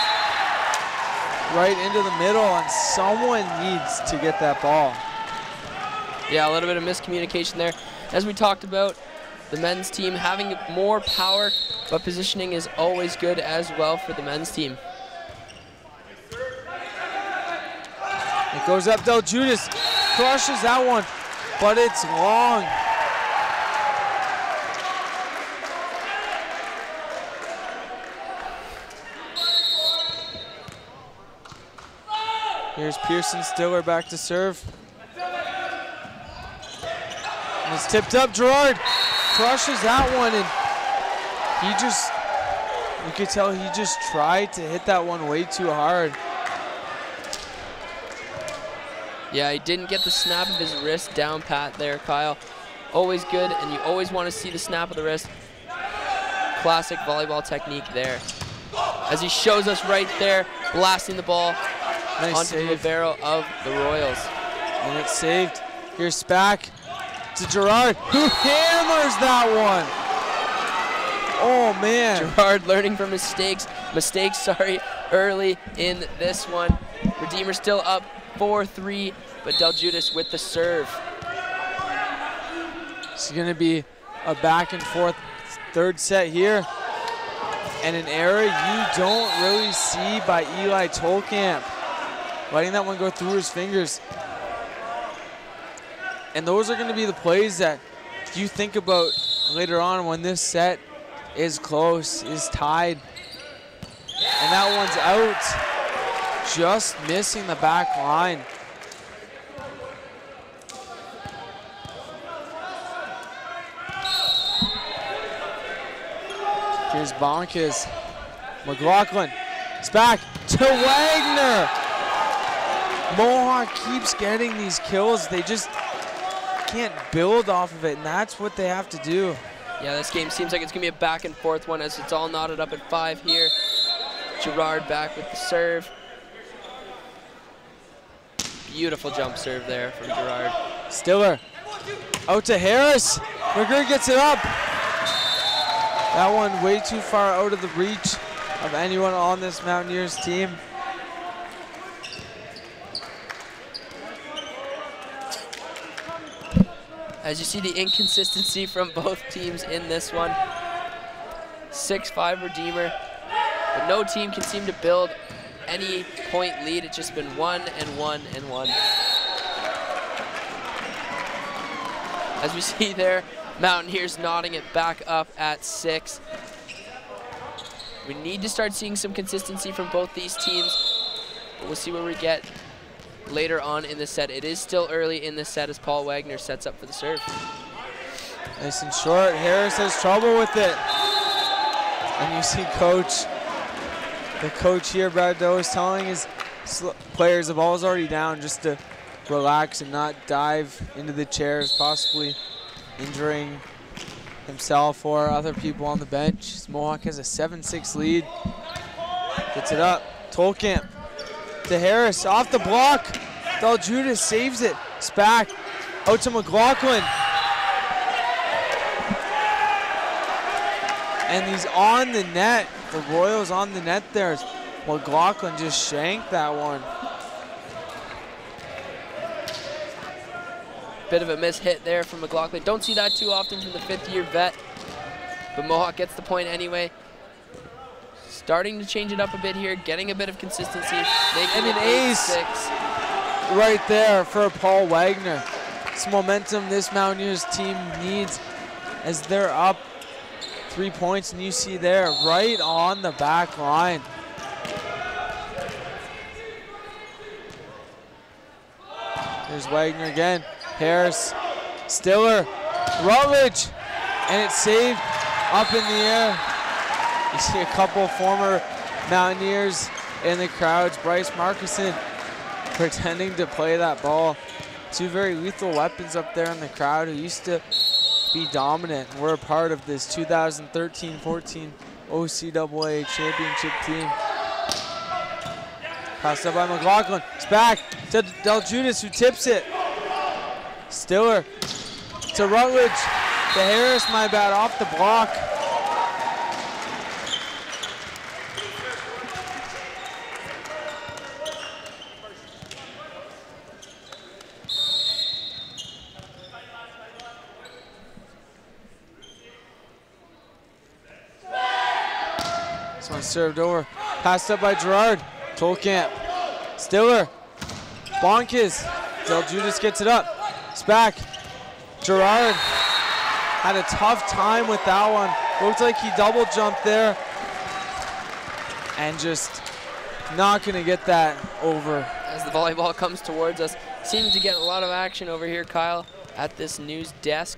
Right into the middle, and someone needs to get that ball. Yeah, a little bit of miscommunication there. As we talked about, the men's team having more power, but positioning is always good as well for the men's team. It goes up, Del Judas crushes that one, but it's long. Here's Pearson Stiller back to serve. And it's tipped up, Gerard crushes that one, and you could tell he just tried to hit that one way too hard. Yeah, he didn't get the snap of his wrist down pat there, Kyle. Always good, and you always want to see the snap of the wrist. Classic volleyball technique there. As he shows us right there, blasting the ball onto the libero of the Royals. And it's saved. Here's Spack to Gerard, who hammers that one. Oh, man. Gerard learning from mistakes, early in this one. Redeemer still up 4-3, but Del Judas with the serve. It's going to be a back and forth third set here. And an error you don't really see by Eli Tolkamp. Letting that one go through his fingers. And those are going to be the plays that you think about later on when this set is close, is tied. And that one's out. Just missing the back line. Here's Bonkis. McLaughlin. It's back to Wagner. Mohawk keeps getting these kills. They just can't build off of it, and that's what they have to do. Yeah, this game seems like it's going to be a back and forth one as it's all knotted up at 5 here. Gerard back with the serve. Beautiful jump serve there from Gerard. Stiller out to Harris. McGurr gets it up. That one way too far out of the reach of anyone on this Mountaineers team. As you see the inconsistency from both teams in this one. 6-5 Redeemer, but no team can seem to build any point lead. It's just been 1 and 1 and 1. As we see there, Mountaineers knotting it back up at 6. We need to start seeing some consistency from both these teams, but we'll see where we get later on in the set. It is still early in the set as Paul Wagner sets up for the serve. Nice and short. Harris has trouble with it. And you see the coach here, Brad Doe, is telling his players the ball is already down just to relax and not dive into the chairs, possibly injuring himself or other people on the bench. Mohawk has a 7-6 lead. Gets it up. Tolkamp to Harris, off the block. Del Judas saves it. Spack out to McLaughlin. And he's on the net. The Royals on the net there. McLaughlin just shanked that one. Bit of a miss hit there from McLaughlin. Don't see that too often from the 5th-year vet. But Mohawk gets the point anyway. Starting to change it up a bit here, getting a bit of consistency. And an ace right there for Paul Wagner. It's momentum this Mountaineers team needs as they're up 3 points, and you see there right on the back line. There's Wagner again. Harris, Stiller, Rutledge, and it's saved up in the air. You see a couple former Mountaineers in the crowds. Bryce Markison pretending to play that ball. Two very lethal weapons up there in the crowd who used to be dominant. We're a part of this 2013-14 OCAA championship team. Passed up by McLaughlin. It's back to Del Judas, who tips it. Stiller to Rutledge. To Harris, my bad, off the block. This one served over. Passed up by Gerard. Tolkamp. Stiller. Bonkis. Del Judas gets it up. Spack. Gerard had a tough time with that one. Looked like he double jumped there. And just not going to get that over. As the volleyball comes towards us. Seems to get a lot of action over here, Kyle, at this news desk.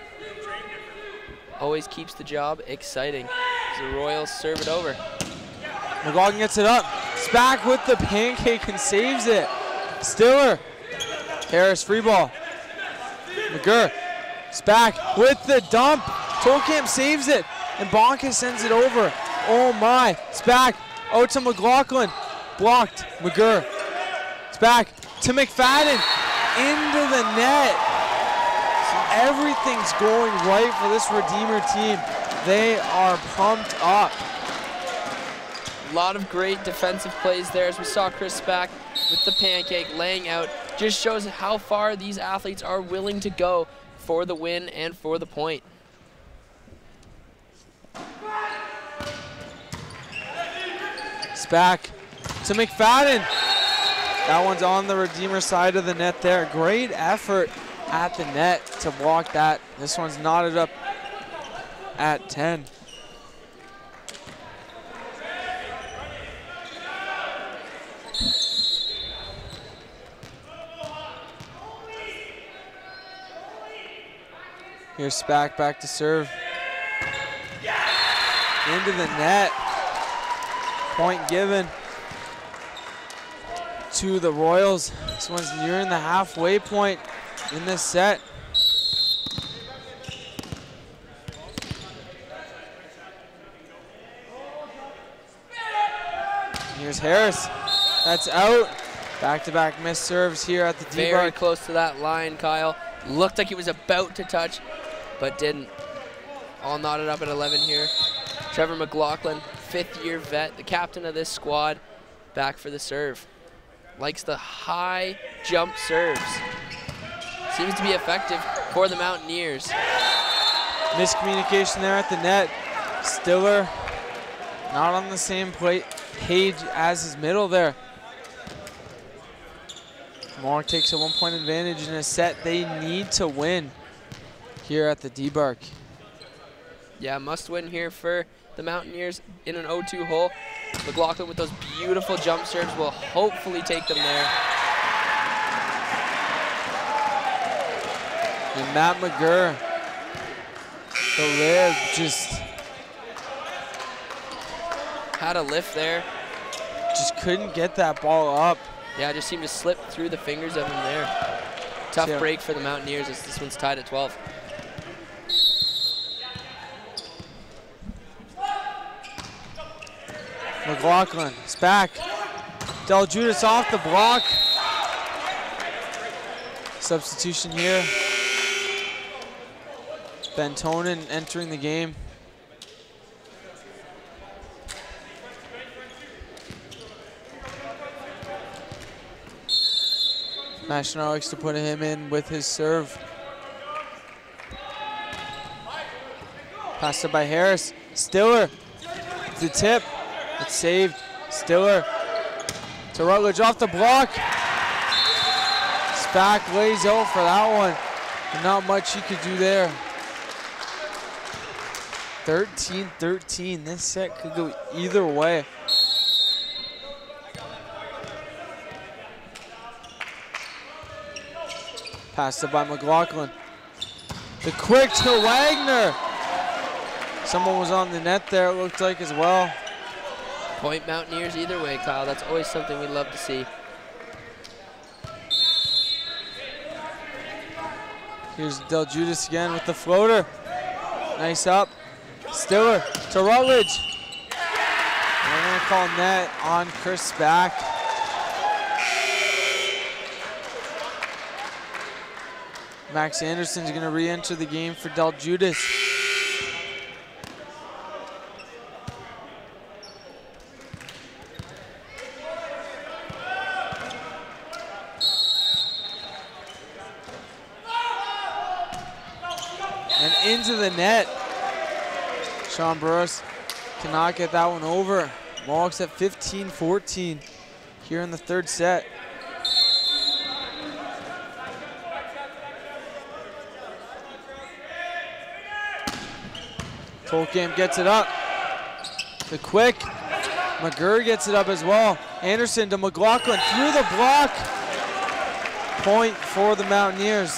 Always keeps the job exciting as the Royals serve it over. McLaughlin gets it up. Spack with the pancake and saves it. Stiller. Harris free ball. McGurr. Spack with the dump. Tolkamp saves it. And Bonka sends it over. Oh my. Spack out to McLaughlin. Blocked. McGurr. Spack to McFadden. Into the net. Everything's going right for this Redeemer team. They are pumped up. A lot of great defensive plays there as we saw Chris Spack with the pancake laying out. Just shows how far these athletes are willing to go for the win and for the point. Spack to McFadden. That one's on the Redeemer side of the net there. Great effort at the net to block that. This one's knotted up at 10. Here's Spack back to serve. Into the net. Point given to the Royals. This one's nearing the halfway point in this set. Here's Harris. That's out. Back-to-back missed serves here at the D-bar. Very close to that line, Kyle. Looked like he was about to touch, but didn't. All knotted up at 11 here. Trevor McLaughlin, 5th-year vet, the captain of this squad, back for the serve. Likes the high jump serves. Seems to be effective for the Mountaineers. Miscommunication there at the net. Stiller not on the same page as his middle there. Mohawk takes a 1-point advantage in a set they need to win here at the D-Bark. Yeah, must win here for the Mountaineers in an 0-2 hole. McLaughlin with those beautiful jump serves will hopefully take them there. And Matt McGurr, the lib, just had a lift there. Just couldn't get that ball up. Yeah, just seemed to slip through the fingers of him there. Tough break for the Mountaineers as this one's tied at 12. McLaughlin, Spack. Del Judas off the block. Substitution here. Bentonen entering the game. Machinaar likes to put him in with his serve. Passed up by Harris. Stiller. The tip. It's saved. Stiller to Rutledge off the block. Spack lays out for that one. And not much he could do there. 13-13. This set could go either way. Passed up by McLaughlin. The quick to Wagner. Someone was on the net there, it looked like, as well. Point Mountaineers either way, Kyle. That's always something we love to see. Here's Del Judas again with the floater. Nice up. Stiller to Rutledge. And we're going to call net on Chris Spack. Max Anderson's going to re-enter the game for Del Judas. And into the net. Sean Burris cannot get that one over. Mohawks at 15-14 here in the third set. Tolkamp gets it up. The quick. McGurr gets it up as well. Anderson to McLaughlin through the block. Point for the Mountaineers.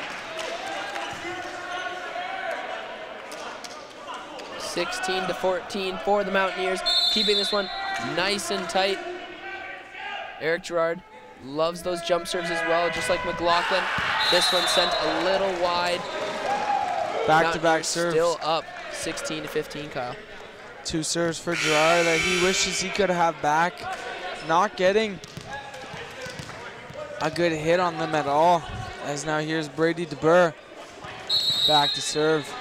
(16-14) for the Mountaineers, keeping this one nice and tight. Eric Gerard loves those jump serves as well, just like McLaughlin. This one sent a little wide. Back-to-back serves. Still up 16-15, Kyle. Two serves for Gerard that he wishes he could have back. Not getting a good hit on them at all. As now here's Brady DeBurr back to serve.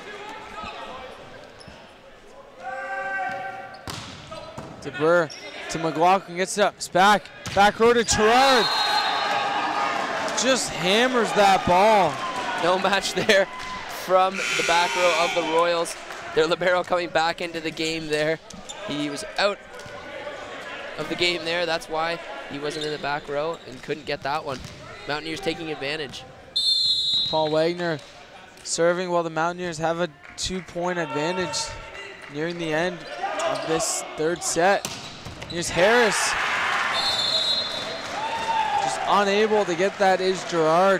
DeBurr to McLaughlin, gets it up. Spack, back row to Gerard. Just hammers that ball. No match there from the back row of the Royals. Their libero coming back into the game there. He was out of the game there. That's why he wasn't in the back row and couldn't get that one. Mountaineers taking advantage. Paul Wagner serving while the Mountaineers have a 2-point advantage nearing the end of this third set. Here's Harris. Just unable to get that is Gerard.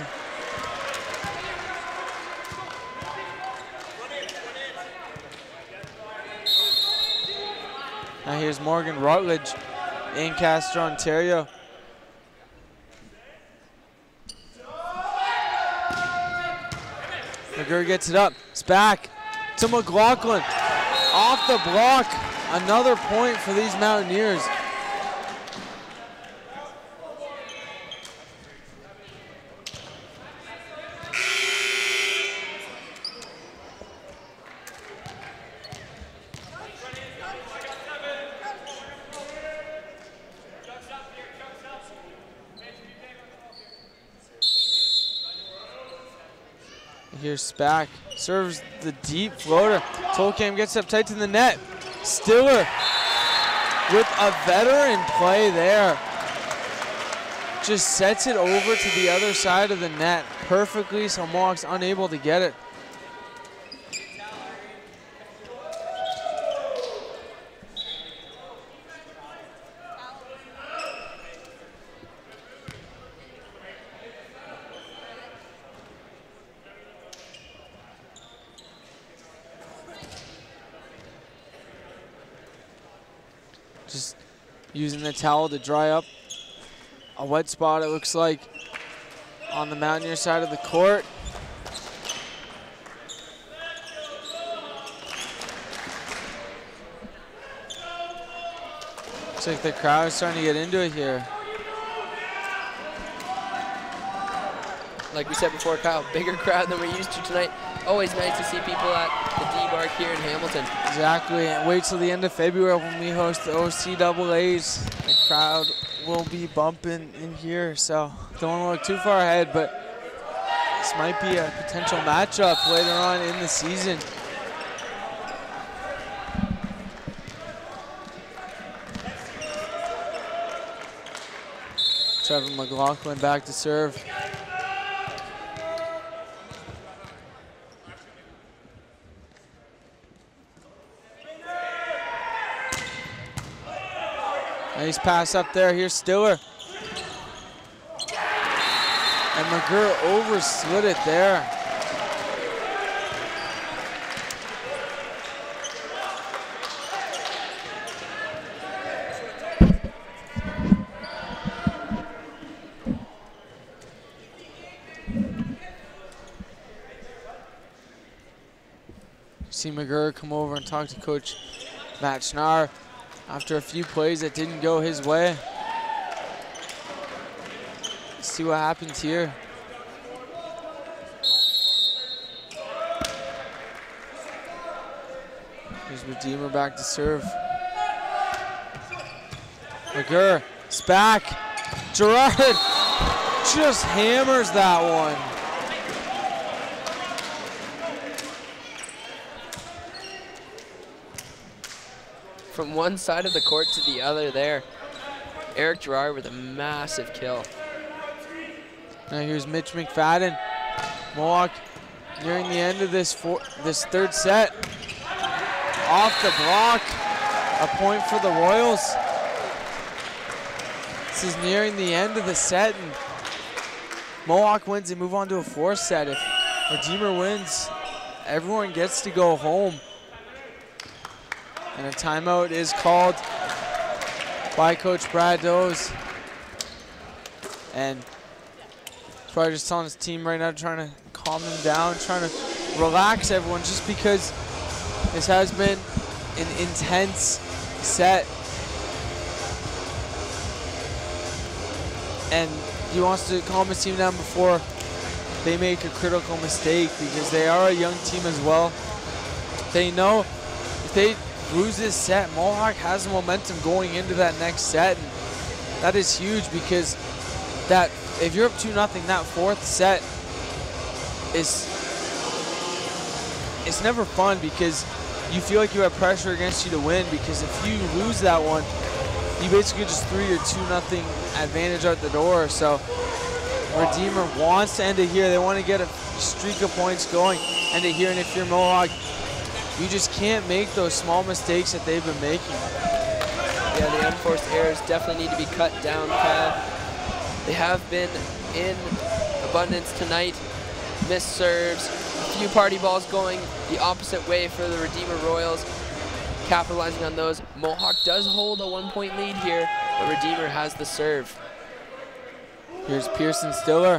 Now here's Morgan Rutledge in Castor, Ontario. McGurr gets it up. It's back to McLaughlin. Off the block. Another point for these Mountaineers. Here's Spack, serves the deep floater. Tolkamp gets up tight to the net. Stiller with a veteran play there. Just sets it over to the other side of the net perfectly, so Mohawk's unable to get it. Just using the towel to dry up a wet spot, it looks like, on the Mountaineer side of the court. Looks like the crowd is starting to get into it here. like we said before, Kyle, bigger crowd than we're used to tonight. Always nice to see people at the D-Bark here in Hamilton. Exactly, and wait till the end of February when we host the OCAAs. The crowd will be bumping in here, so don't want to look too far ahead, but this might be a potential matchup later on in the season. Trevor McLaughlin back to serve. Nice pass up there. Here's Stiller. And McGurr overslid it there. See McGurr come over and talk to Coach Matt Schnarr after a few plays that didn't go his way. Let's see what happens here. Here's Redeemer back to serve. McGurr, it's back. Gerard just hammers that one. From one side of the court to the other there. Eric Gerard with a massive kill. Now here's Mitch McFadden. Mohawk nearing the end of this third set. Off the block, a point for the Royals. This is nearing the end of the set, and Mohawk wins and move on to a fourth set. If Redeemer wins, everyone gets to go home. And a timeout is called by Coach Brad Doze. And he's probably just telling his team right now, trying to calm them down, trying to relax everyone, just because this has been an intense set. And he wants to calm his team down before they make a critical mistake, because they are a young team as well. They know if they lose this set, Mohawk has the momentum going into that next set, and that is huge, because that if you're up 2-0, that fourth set it's never fun, because you feel like you have pressure against you to win, because if you lose that one, you basically just threw your 2-0 advantage out the door. So Redeemer wants to end it here. They want to get a streak of points going, end it here, and if you're Mohawk, you just can't make those small mistakes that they've been making. Yeah, the unforced errors definitely need to be cut down, Kyle. They have been in abundance tonight. Missed serves, a few party balls going the opposite way for the Redeemer Royals. Capitalizing on those. Mohawk does hold a 1-point lead here, but Redeemer has the serve. Here's Pearson Stiller.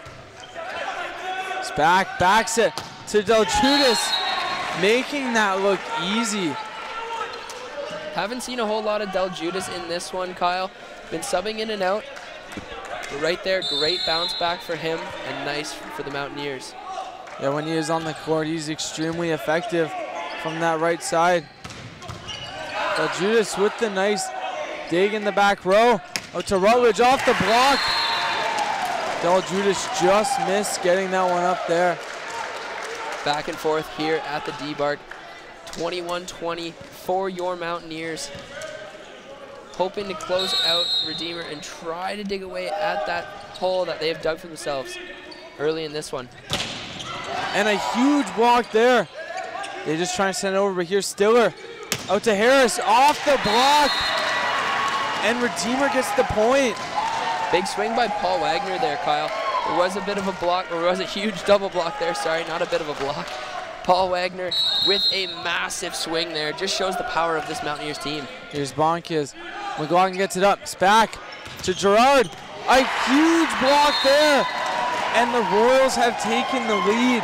It's backs it to Delchutis, making that look easy. Haven't seen a whole lot of Delchutis in this one, Kyle. Been subbing in and out. But right there, great bounce back for him, and nice for the Mountaineers. Yeah, when he is on the court, he's extremely effective from that right side. Delchutis with the nice dig in the back row. Out to Rutledge off the block. Delchutis just missed getting that one up there. Back and forth here at the D-Bark. 21-20 for your Mountaineers. Hoping to close out Redeemer and try to dig away at that hole that they have dug for themselves early in this one. And a huge block there. They just trying to send it over, but here's Stiller. Out to Harris, off the block. And Redeemer gets the point. Big swing by Paul Wagner there, Kyle. There was a bit of a block, or was a huge double block there, sorry, not a bit of a block. Paul Wagner with a massive swing there. Just shows the power of this Mountaineers team. Here's Bonkis. McLaughlin gets it up. It's back to Gerard. A huge block there. And the Royals have taken the lead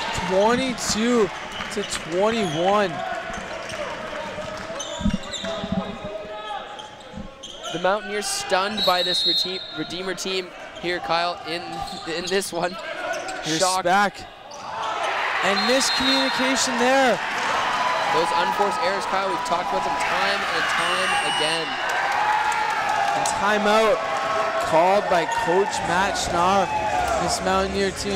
22-21. The Mountaineers stunned by this Redeemer team here, Kyle, in this one. Here's Shock. back. And miscommunication there. Those unforced errors, Kyle, we've talked about them time and time again. And timeout called by Coach Matt Schnarr, this Mountaineer team.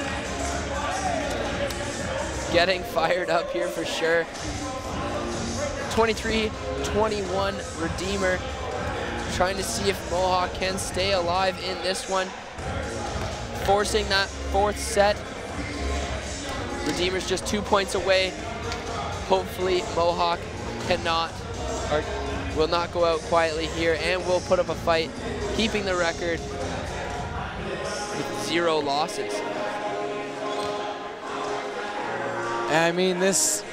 Getting fired up here for sure. 23-21 Redeemer. Trying to see if Mohawk can stay alive in this one. Forcing that fourth set. Redeemer's just 2 points away. Hopefully Mohawk will not go out quietly here and will put up a fight, keeping the record with 0 losses. And I mean, this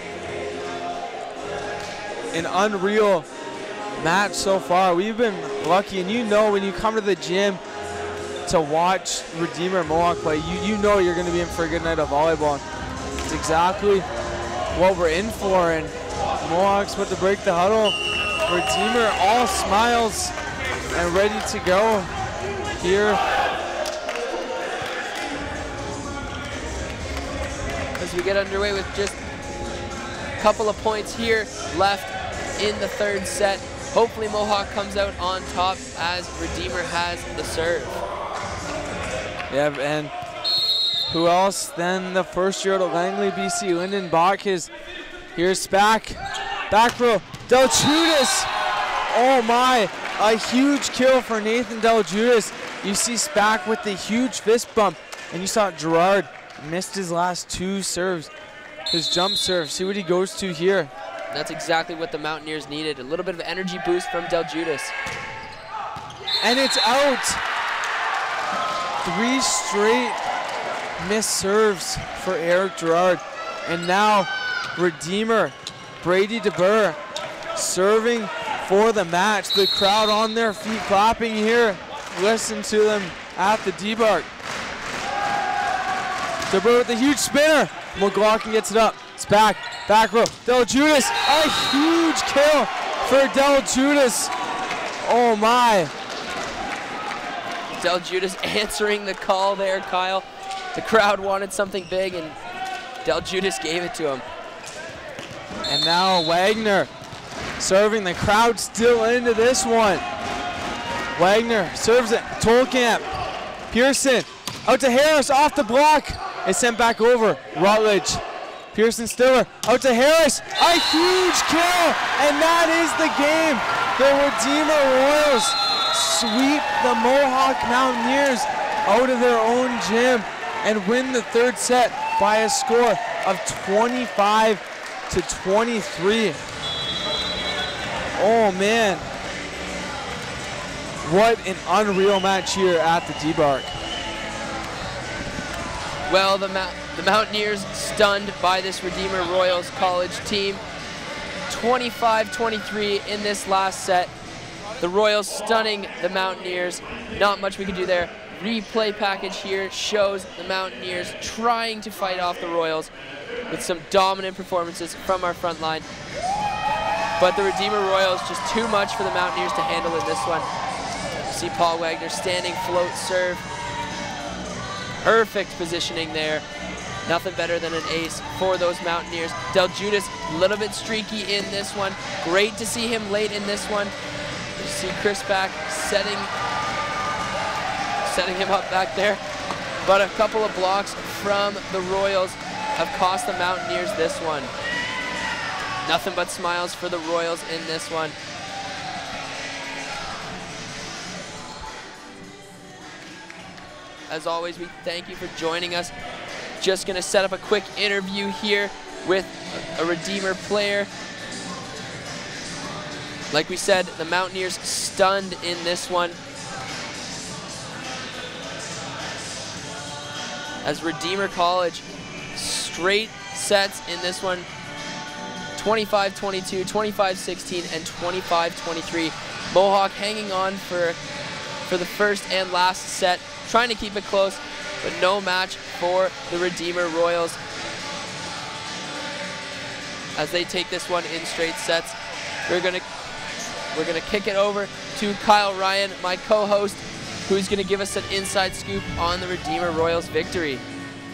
an unreal match so far. We've been lucky, and you know when you come to the gym to watch Redeemer and Mohawk play, you know you're going to be in for a good night of volleyball. It's exactly what we're in for, and Mohawk's about to break the huddle. Redeemer all smiles and ready to go here. As we get underway with just a couple of points here left in the third set. Hopefully Mohawk comes out on top as Redeemer has the serve. Yeah, and who else than the first year out of Langley, BC, Lyndon Bach is. Here's Spack, back row, Deljudas. Oh my, a huge kill for Nathan Deljudas. You see Spack with the huge fist bump, and you saw Gerard missed his last 2 serves, his jump serve. See what he goes to here. That's exactly what the Mountaineers needed, a little bit of energy boost from Deljudas. And it's out. 3 straight missed serves for Eric Gerard. And now Redeemer, Brady DeBurr, serving for the match. The crowd on their feet clapping here. Listen to them at the debark. DeBurr with the huge spinner. McLaughlin gets it up. It's back row. Deljudas, a huge kill for Deljudas. Oh my. Deljudas answering the call there, Kyle. The crowd wanted something big, and Deljudas gave it to him. And now Wagner serving. The crowd still into this one. Wagner serves it. Tolkamp. Pearson out to Harris off the block. It's sent back over. Rutledge. Pearson Stiller out to Harris. A huge kill, and that is the game. The Redeemer Royals sweep the Mohawk Mountaineers out of their own gym and win the third set by a score of 25-23. Oh man, what an unreal match here at the debark. Well, the Mountaineers stunned by this Redeemer Royals College team. 25-23 in this last set. The Royals stunning the Mountaineers. Not much we can do there. Replay package here shows the Mountaineers trying to fight off the Royals with some dominant performances from our front line. But the Redeemer Royals just too much for the Mountaineers to handle in this one. You see Paul Wagner standing float serve. Perfect positioning there. Nothing better than an ace for those Mountaineers. Deljudas, a little bit streaky in this one. Great to see him late in this one. You see Chris back setting him up back there. But a couple of blocks from the Royals have cost the Mountaineers this one. Nothing but smiles for the Royals in this one. As always, we thank you for joining us. Just gonna set up a quick interview here with a Redeemer player. Like we said, the Mountaineers stunned in this one. As Redeemer College, straight sets in this one. 25-22, 25-16, and 25-23. Mohawk hanging on for the first and last set, trying to keep it close, but no match for the Redeemer Royals as they take this one in straight sets. We're gonna kick it over to Kyle Ryan, my co-host, who's gonna give us an inside scoop on the Redeemer Royals victory.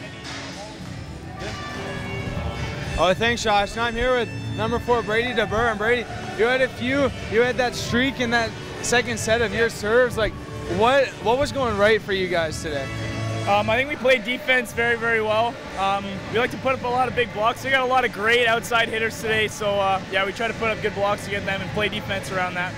Oh, thanks, Josh. Now I'm here with number 4, Brady DeBurr. And Brady, you had that streak in that second set of your serves. Like, what was going right for you guys today? I think we played defense very, very well. We like to put up a lot of big blocks. We got a lot of great outside hitters today, so yeah, we try to put up good blocks to get them and play defense around that.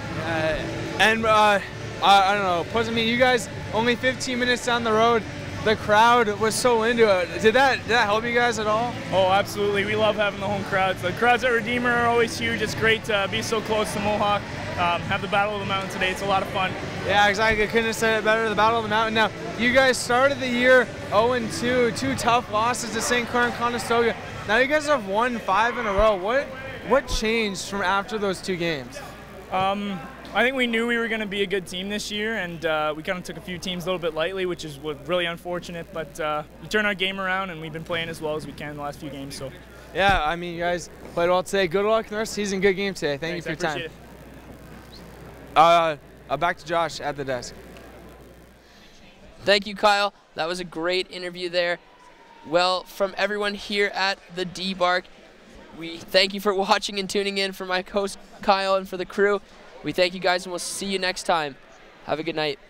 I don't know, you guys only 15 minutes down the road. The crowd was so into it. Did that help you guys at all? Oh, absolutely. We love having the home crowds. The crowds at Redeemer are always huge. It's great to be so close to Mohawk. Have the Battle of the Mountain today. It's a lot of fun. Yeah, exactly. Couldn't have said it better. The Battle of the Mountain. Now, you guys started the year 0-2, 2 tough losses to St. Clair and Conestoga. Now you guys have won 5 in a row. What changed from after those 2 games? I think we knew we were going to be a good team this year, and we kind of took a few teams a little bit lightly, which is really unfortunate. But we turned our game around, and we've been playing as well as we can in the last few games. So, yeah, I mean, you guys played well today. Good luck in the rest of the season. Good game today. Thank you for your time. Back to Josh at the desk. Thank you, Kyle. That was a great interview there. Well, from everyone here at the D-Bark, we thank you for watching and tuning in. For my host, Kyle, and for the crew, we thank you guys, and we'll see you next time. Have a good night.